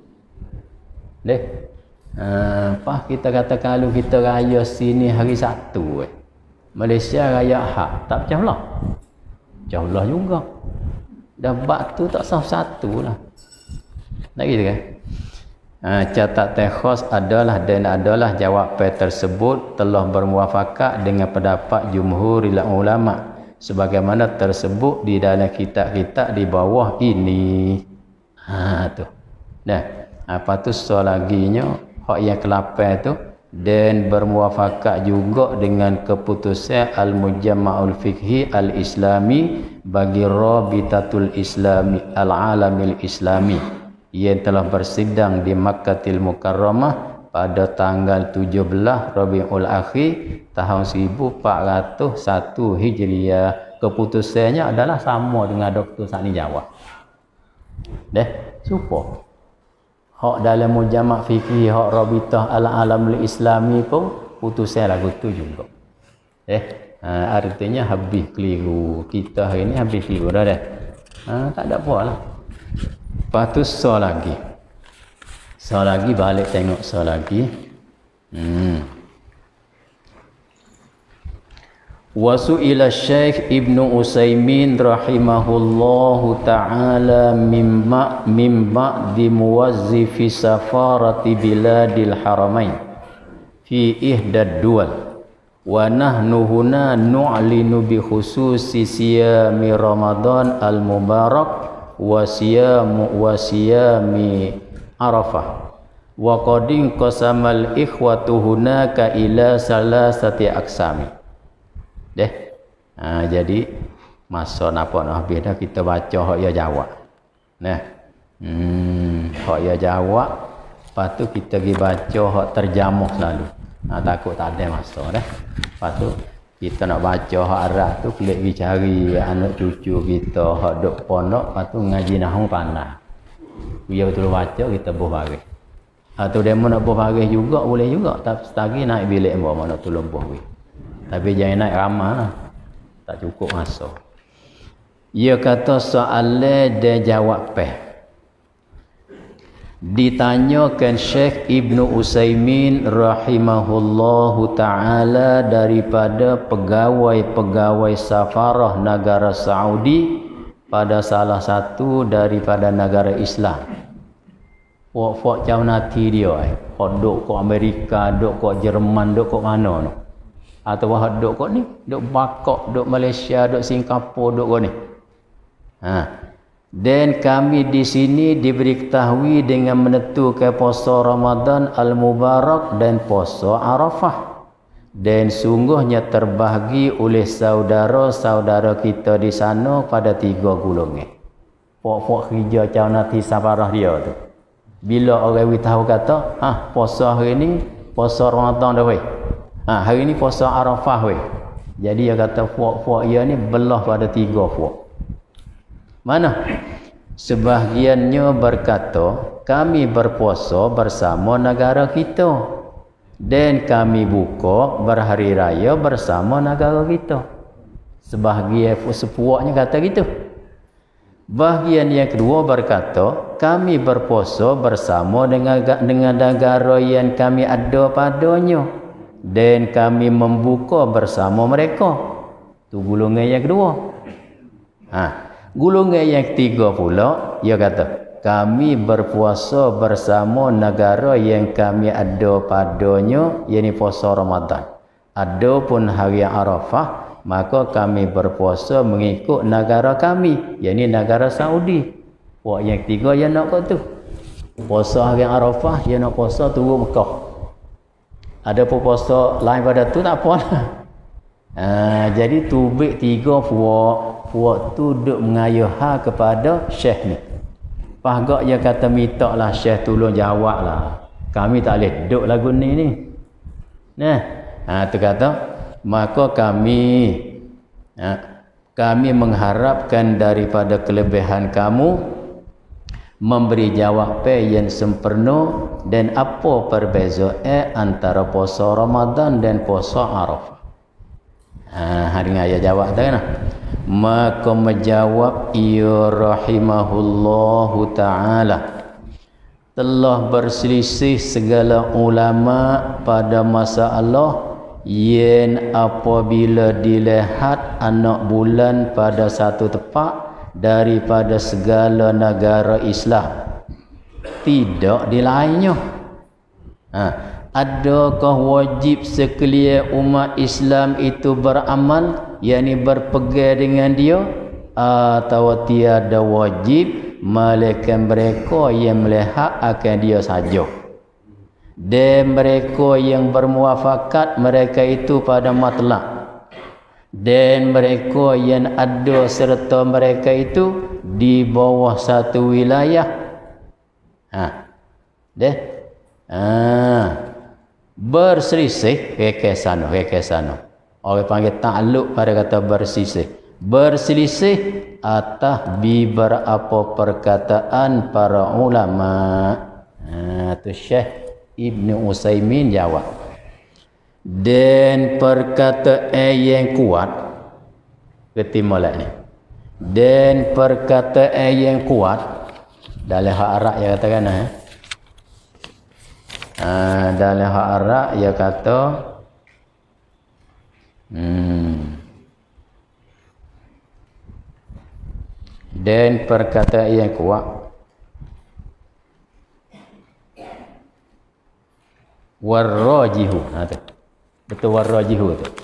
Deh. Kita kata kalau kita raya sini hari Sabtu, Malaysia raya Ahad, tak pecah belah. Pecah belah juga. Dan bab tu tak sah satu lah. Tak gitu kan? Catatan khas adalah jawapan tersebut telah bermuafakat dengan pendapat jumhuril ulama sebagaimana tersebut di dalam kitab-kitab di bawah ini. Tu. Dah. Apa tu soal laginya? Hak yang ke-8 tu, dan bermuafakat juga dengan keputusan Al-Mujamma'ul Fiqhi Al-Islami bagi Rabitatul Islami Al-Alamil Islami yang telah bersidang di Makkatil Mukarramah pada tanggal 17 Rabiul Akhir tahun 1401 Hijriah. Keputusannya adalah sama dengan Dr. Sani jawab. Super. Hak dalam Mujama' Fikih, hak Rabitah Al-Alamul Islami pun putusan lagu tu juga. Artinya habis keliru. Kita hari ni habis keliru dah. Tak ada apa lah. Lepas tu soal lagi balik tengok soal lagi. Wasu'ila Syekh Ibnu Utsaimin rahimahullahu ta'ala mimma di muwazzifi safarati biladil haramain fi ihdad dual wa nahnu huna nu'linu bi khususi siyami Ramadan al-mubarak wa siyami Arafah wa qadin qasamal ikhwatu hunaka ila salasati aqsami. Jadi masa nak habis dah kita baca hak dia jawab. Hak dia jawab, lepas tu kita pergi baca hak terjemah selalu. Takut tak ada masa dah. Lepas tu kita nak baca hak Arab tu klik pergi cari anak cucu kita hak duk pondok, lepas tu ngaji nahwu pandai. Biar betul baca kita buh baris. Atau demo nak buh baris juga boleh juga, tapi setagi naik bilik bawa nak tolong buh baris. Tapi jangan naik ramah lah. Tak cukup masa. Ia kata soalan dia jawab ditanyakan Syekh Ibnu Utsaimin rahimahullahu ta'ala daripada pegawai-pegawai safarah negara Saudi pada salah satu daripada negara Islam. Wak jauh nanti dia duk ke Amerika, duk ke Jerman, duk ke mana no? Atau duk kat ni, duk Bangkok, duk Malaysia, duk Singapura, duk kat ni. Dan kami di sini diberi ketahui dengan menentukan puasa Ramadan al-Mubarak dan puasa Arafah. Dan sungguhnya terbahagi oleh saudara-saudara kita di sana pada 3 golongan. Pok-pok kerja macam nanti sabarah dia tu. Bila orang tahu kata, puasa hari ni, puasa Ramadan dah weh. Hari ni puasa Arafah weh. Jadi dia kata fuak-fuak ia ni belah pada 3 fuak. Mana? Sebahagiannya berkata, kami berpuasa bersama negara kita dan kami buka berhari raya bersama negara kita. Sebahagian sepuaknya kata gitu. Bahagian yang kedua berkata, kami berpuasa bersama dengan negara yang kami ada padanya dan kami membuka bersama mereka. Tu golongan yang kedua. Golongan yang ketiga pula, dia kata, kami berpuasa bersama negara yang kami ada padanya, yakni puasa Ramadan. Adapun hari Arafah, maka kami berpuasa mengikut negara kami, yakni negara Saudi. Puak yang ketiga yang nak kau tu. Puasa hari Arafah, dia nak puasa turun Mekah. Ada pun puasa lain pada tu tak apa lah. Jadi tubik 3 puak tu duk mengayuh kepada Syekh ni. Pahagak dia kata minta lah Syekh tolong jawab lah. Kami tak boleh duduk lagu ni. Tu kata, maka kami mengharapkan daripada kelebihan kamu memberi jawapan yang sempurna dan apa perbezaan antara puasa Ramadan dan puasa Arafah. Hari ayah jawab tak kan? Maka menjawab ia rahimahullahu ta'ala, telah berselisih segala ulama pada masalah yang apabila dilihat anak bulan pada satu tempat daripada segala negara Islam, tidak di lainnya. Adakah wajib sekalian umat Islam itu beramal, yakni berpegang dengan dia, atau tiada wajib, melainkan mereka yang melihat akan dia saja, dan mereka yang bermuafakat mereka itu pada matlak, dan mereka yang ada serta mereka itu di bawah satu wilayah. Berselisih ke sana. Orang panggil takluk pada kata berselisih. Berselisih atas beberapa perkataan para ulama. Tu Syekh Ibn Utsaimin jawab. Dan perkataan yang kuat ketimbalan ni. Dan perkataan yang kuat dalam hak Arab yang katakan dalam hak Arab ia kata dan perkataan yang kuat warrajihu. Betul warrajihu tu.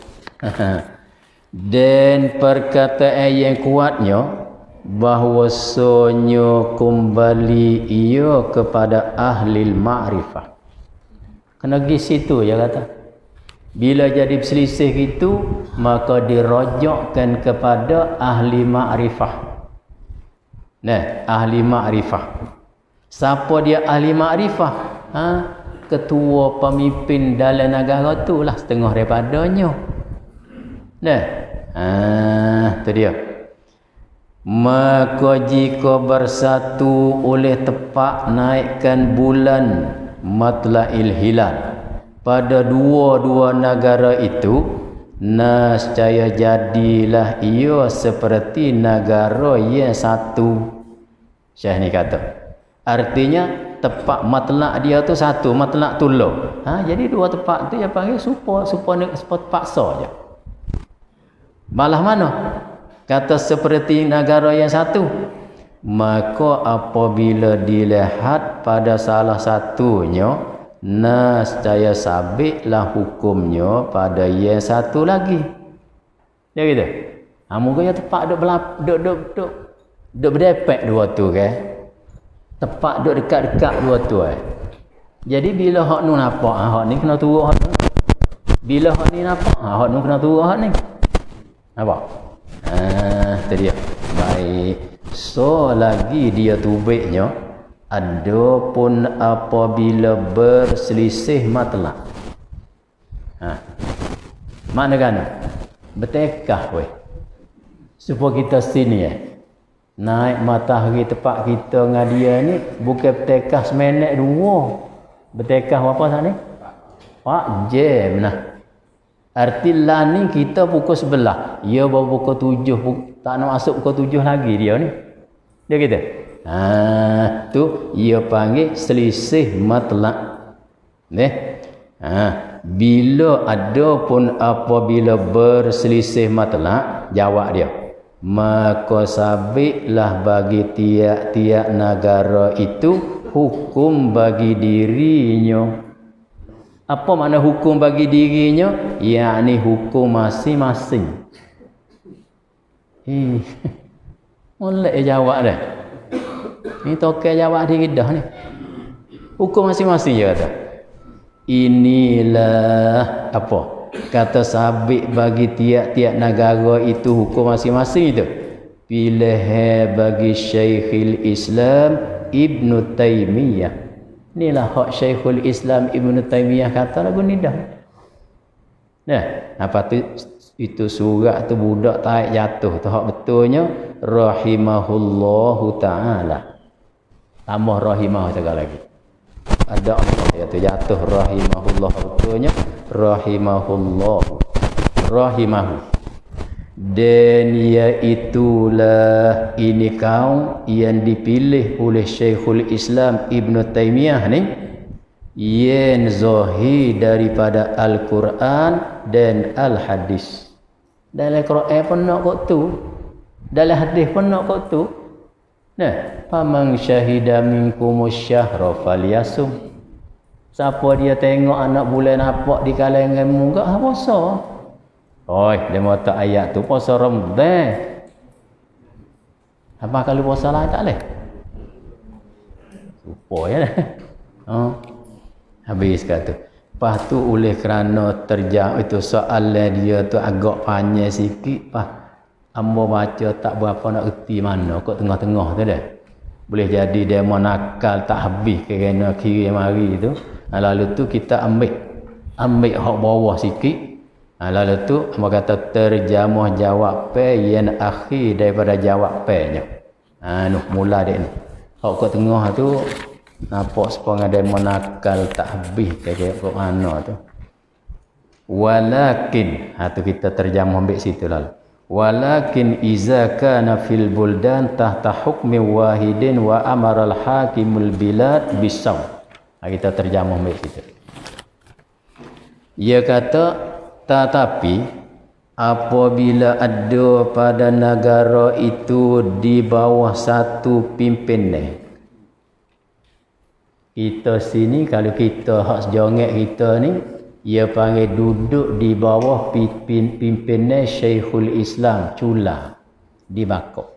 Dan perkataan yang kuatnya bahwasanya kembali ia kepada ahli ma'rifah. Kena pergi situ dia kata. Bila jadi berselisih itu, maka dirojokkan kepada ahli ma'rifah. Ahli ma'rifah. Siapa dia ahli ma'rifah? Ketua pemimpin dalam negara tu lah, setengah daripadanya. Tu dia. Maka jika bersatu oleh tepat naikkan bulan matla'il hilal pada dua-dua negara itu, nescaya jadilah ia seperti negara yang satu. Syekh ni kata, artinya tepat matlak dia tu satu, matlak tuluh. Jadi dua tepat tu dia panggil supaya paksa je. Malah mana? Kata seperti negara yang satu. Maka apabila dilihat pada salah satunya, nescaya sabitlah hukumnya pada yang satu lagi. Dia gitu. Mungkin tepat duk berdepek dua tu kan. Tepat duk dekat-dekat dua tu Jadi bila hak nu nampak, hak ni kena turun hak ni. Bila hak ni nampak, hak nu kena turun hak ni. Nampak? Tu dia. Baik. So lagi dia tubiknya, adapun apabila berselisih matlak. Mana kan? Bertekah weh. Supaya kita sini naik matahari tempat kita dengan dia ni bukan bertekah seminit dua. Bertekah apa sat ni? 4 jam nah. Arti lah ni kita pukul 11. Dia baru pukul 7, tak nak masuk pukul 7 lagi dia ni. Dia kata, tu dia panggil selisih matlak. Bila ada pun apabila berselisih matlak, jawab dia, maka sabitlah bagi tiap-tiap negara itu hukum bagi dirinya. Apa makna hukum bagi dirinya? Yakni hukum masing-masing. Molek jawab dah. Ni tokai jawab diri dah ni. Hukum masing-masing je kata. Inilah apa? Kata sabit bagi tiap-tiap negara itu hukum masing-masing itu. Pilih bagi Syekhul Islam Ibn Taymiyah. Inilah hak Syekhul Islam Ibn Taymiyah kata lagu ni dah. Nah, apa tu itu surat tu budak taik jatuh tu hak betulnya rahimahullahu taala. Tambah rahimah sekali lagi. Ada Allah iaitu jatuh rahimahullah betulnya rahimahullah rahimahu. Dan iaitulah ini kaum yang dipilih oleh Syekhul Islam Ibn Taymiyah ni yang zahir daripada Al-Quran dan Al-Hadis. Dalam Quran pun nak kok tu, dalam hadis pun nak kok tu. Nah, faman syahida minkumus syahra falyasum. Siapa dia tengok anak bulan nampak di kalangan muka puasa. Oi, dia mau tak ayat tu puasa Ramadan. Apa kalau puasa lain tak leh? Supaya dah. Habis kata. Lepas tu oleh kerana terjang itu soalan dia tu agak panjang sikit, hamba baca tak berapa nak erti mana kat tengah-tengah tu dah. Boleh jadi dia mau nakal tak habis kerana kiri mari tu. Lalu tu kita ambil hak bawah sikit. Lalu tu hamba kata terjemah jawab yang akhir daripada jawab nya. Mula dia ni. Hak kat tengah tu nampak sepengah dia menakal tak habis kayak mana tu. Walakin tu kita terjemah ambil situ lalu. Walakin iza kana fil buldan tahta hukmi wahidin wa amara al hakimul bilad bisaw. Kita terjemah ambil situ. Ia kata tetapi apabila ada pada negara itu di bawah satu pimpinan. Kita sini kalau kita hak sejongek kita ni, ia panggil duduk di bawah pimpinan Syekhul Islam Cula di Bakok.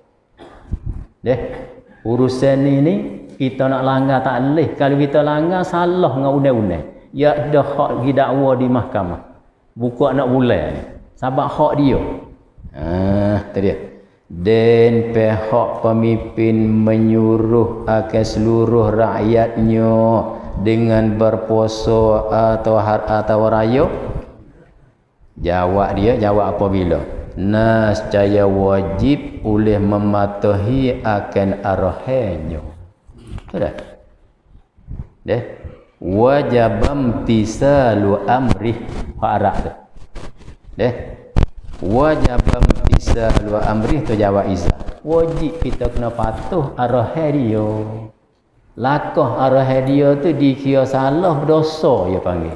Urusan ni kita nak langgar tak boleh. Kalau kita langgar salah dengan undang-undang. Ya ada hak didakwa di mahkamah. Buku anak bulan ni. Sebab hak dia. Tu dia. Dan pihak pemimpin menyuruh akan seluruh rakyatnya dengan berpuasa atau raya. Jawab dia, jawab apabila nascaya wajib oleh mematuhi akan arahannya. Sudah. Wajibam tisalu amrih Arab tu. Wajibam tisalu amrih tu jawab izah. Wajib kita kena patuh arahan dia. Lakah arahan dia tu dikira salah berdosa dia panggil.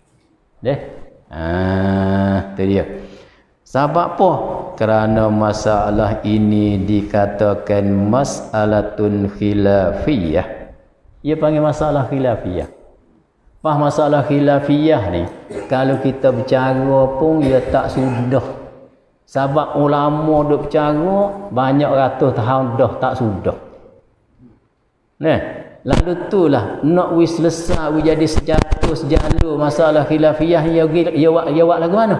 Tu dia. Sebab apa? Kerana masalah ini dikatakan mas'alatun khilafiyah. Ia panggil masalah khilafiyah. Masalah khilafiyah ni, kalau kita bercara pun ia tak sudah. Sebab ulama duk bercara banyak ratus tahun dah tak sudah. Lalu itulah nak selesai jadi sejatuh sejalur masalah khilafiyah ia buat lagu mana?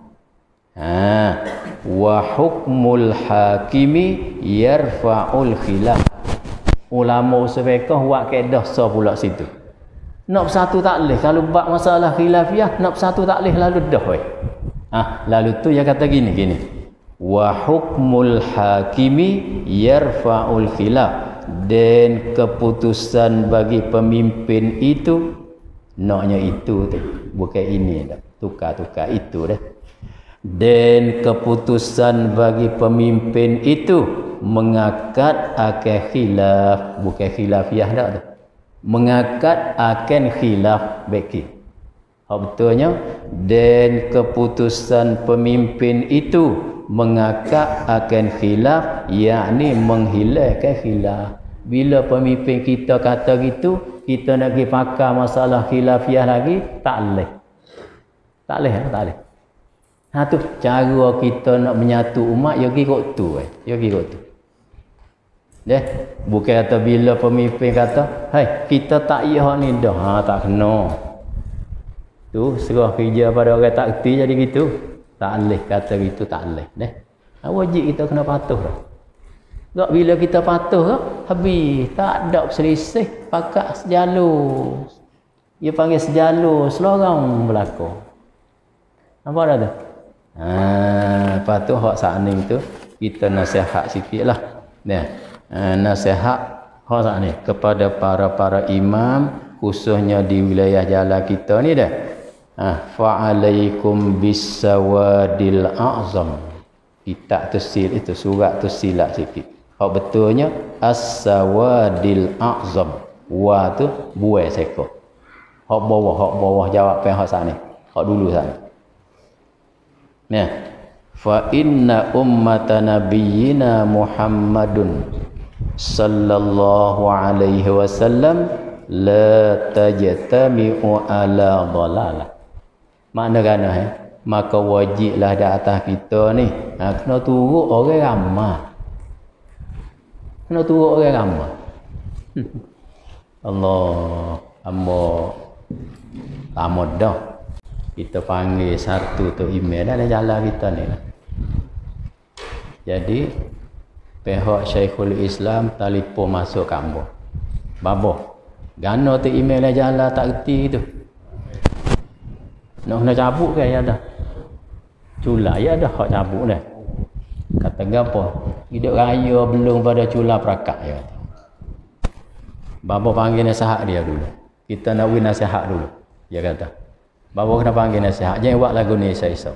Wa hukmul hakimi yarfa'ul khilaf. Ulama usul fiqh buat kaedah so pula situ. Nak bersatu tak boleh. Kalau bab masalah khilafiyah nak bersatu tak boleh lalu dah weh. Lalu tu dia kata gini. Wa hukmul hakimi yarfa'ul khilaf, dan keputusan bagi pemimpin itu, naknya itu tu, bukan ini dah. Tukar itu dah. Dan keputusan bagi pemimpin itu mengangkat akan khilaf, bukan khilafiyah dah tu. Mengangkat akan khilaf beki. Betulnya, dan keputusan pemimpin itu mengangkat akan khilaf, yakni menghilangkan khilaf. Bila pemimpin kita kata gitu, kita nak pergi pakar masalah khilafiyah lagi, tak boleh. Tak boleh. Tu cara kita nak menyatu umat, ya kira tu. Bukan kata bila pemimpin kata, "Hai, kita tak iya ni dah." Tak kena. Tu serah kerja pada orang tak erti jadi gitu. Tak boleh kata gitu, tak boleh. Wajib kita kena patuh dah. Tak bila kita patuh dah, habis tak ada selisih, pakat sejalur. Dia panggil sejalur, selorang berlaku. Nampak dah tu? Patuh hak saat ni tu kita nasihat sikitlah. Nasihat hak saat ni kepada para imam, khususnya di wilayah jalan kita ni dah. Fa'alaikum bisawadil a'zam. Kitab tersil itu, surat tersilap sikit. Hak betulnya as-sawadil a'zam. Wa tu buai seko. Hak bawah jawab pen hak saat ni. Hak dulu saat ni. Fa inna ummata nabiyyina Muhammadun sallallahu alaihi wasallam la tajtami'u ala dhalalah. Makna kena maka wajiblah di atas kita ni kena turut orang ramai. Allah lama dah kita panggil satu tu email dalam jalan kita ni. Jadi pihak Syekhul Islam telefon masuk kampung. Babo gana tu email dalam jalan tak reti tu. Nak kena cabut ke ya dah. Cula ya dah hak cabut dah. Kata gapo? Hidup raya belum pada cula perakak ya. Babo panggil nasihat dia dulu. Kita nak win nasihat dulu. Dia kata. Babo kena panggil nasihat. Jangan buat lagu ni isu.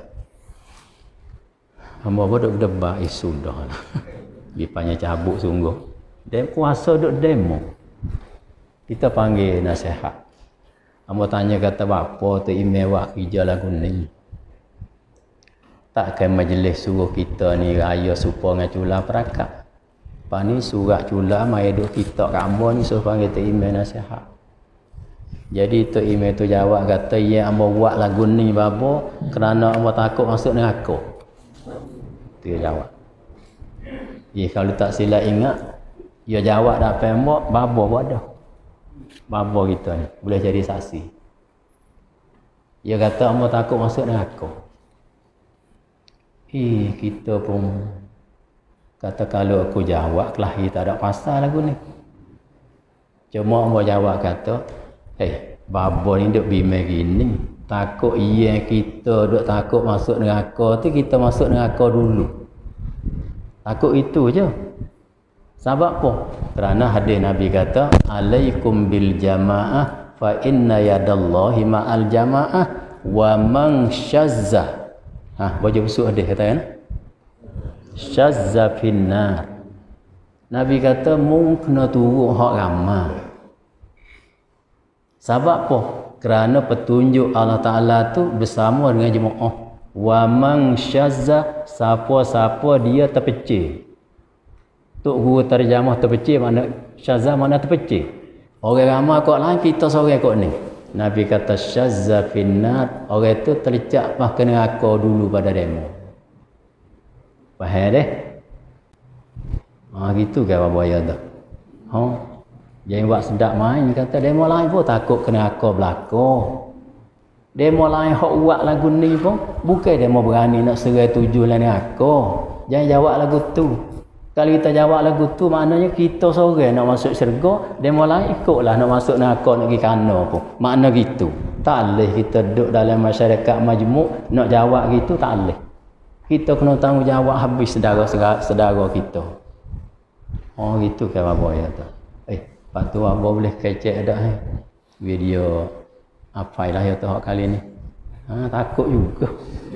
Hamba duk debat isu dah. Lipanya cabut sungguh. Dan kuasa duk demo. Kita panggil nasihat. Hamba tanya kata bapa tu email buat kerja lagu ni. Takkan majlis suruh kita ni raya supa dengan cula perakak. Lepas ni surat cula mai duk kita kat hamba ni suruh panggil tu email nasihat. Jadi tu email tu jawab kata, "Ya hamba buat lagu ni bapa kerana hamba takut masuk neraka." Tu dia jawab. Kalau tak silap ingat, dia jawab dak apa hamba bapa buat dah. Bapa kita ni boleh jadi saksi. Dia kata hamba takut masuk neraka. Kita pun kata kalau aku jawab kelahi tak ada pasal lagu ni. Cuma hamba jawab kata, bapa ni duk bimbang gini. Takut kita duk takut masuk neraka tu, kita masuk neraka dulu. Takut itu je. Sebab apa? Kerana hadis Nabi kata, "Alaikum bil jamaah fa inna yadallahi ma'al jamaah wa man syazza." Baca besuk hadis kata kan? Syazza finnar. Nabi kata mung kena turut hak ramai. Sebab apa? Kerana petunjuk Allah Ta'ala tu bersama dengan jemaah. Wa man syazza, siapa-siapa dia terpecah. Tok guru terjemah terpecah mana syazza mana terpecah. Orang ramai kok lain, kita seorang kok ni. Nabi kata syazza finnar, orang tu terlecak pas kena neraka dulu pada demo. Faham deh? Gitu ke apa buaya tu. Jangan buat sedap main kata demo lain pun takut kena neraka belaka. Demo lain hok buat lagu ni pun bukan demo berani nak serai tuju lah neraka. Jangan jawab lagu tu. Kalau kita jawab lagu tu maknanya kita seorang nak masuk syurga, demo lain ikutlah nak masuk neraka nak pergi kana pun. Makna gitu. Tak boleh kita duduk dalam masyarakat majmuk nak jawab gitu, tak boleh. Kita kena tanggungjawab habis saudara kita. Oh gitu kan apa ya tu. Pak tu apa boleh kecek dah video apa lah ya tu kali ni. Takut juga.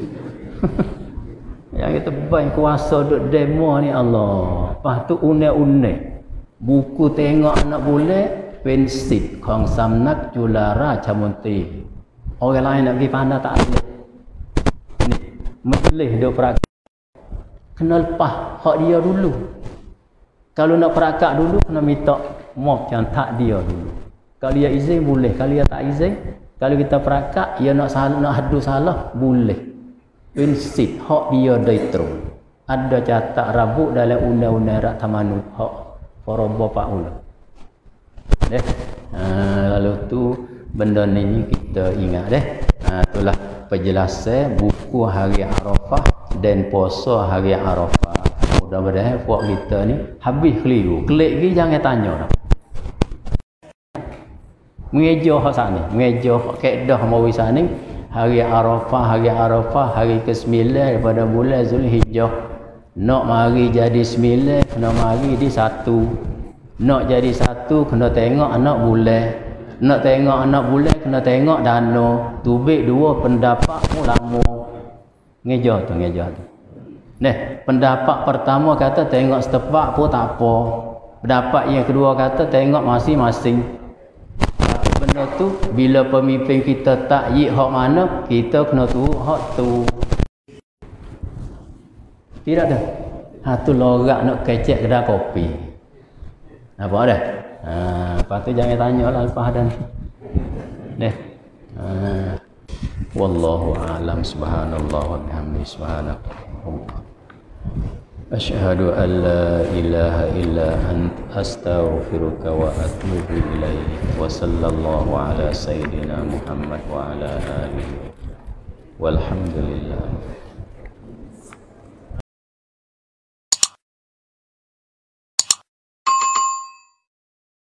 Yang kita baik kuasa duk demo ni Allah. Lepas tu unek-unek. Buku tengok anak bule, pensit, kong samnak, julara, camunti. Orang lain nak pergi pandai tak boleh. Ni, melih duk perakak. Kena lepas hak dia dulu. Kalau nak perakak dulu, kena minta maaf yang tak dia dulu. Kalau dia izin, boleh. Kalau dia tak izin, kalau kita perakak, dia nak hadu salah, boleh. Prinsip hak dia ditro. Ada catat rabuk dalam undang-undang rak tamanu hak para bapa ulah. Lalu tu benda ni kita ingat itulah penjelasan buku hari Arafah dan puasa hari Arafah. Mudah-mudahan puak kita ni habis keliru. Kelik lagi jangan tanya dah. Mengeja hak sana, mengeja hak kaedah mau sana. Hari Arafah, hari ke-9 daripada bulan Zulhijjah. Nak mari jadi 9, kena mari di 1. Nak jadi 1, kena tengok anak bulan. Nak tengok anak bulan, kena tengok dana. Tubik 2 pendapat ulama. Ngeja tu. Pendapat pertama kata tengok setepak pun tak apa. Pendapat yang kedua kata tengok masing-masing. Benda tu bila pemimpin kita takyid hak mana, kita kena turut hak tu. Tidak dah. Tu lorak nak kecek kedai kopi. Apa dah? Lepas tu jangan tanyalah lepas dan. Wallahu a'lam. Subhanallah wa bihamdihi subhanallah. Asyhadu an la ilaha illa anta astaghfiruka wa atubu ilaik. Wa sallallahu ala sayyidina Muhammad wa ala alihi. Walhamdulillah.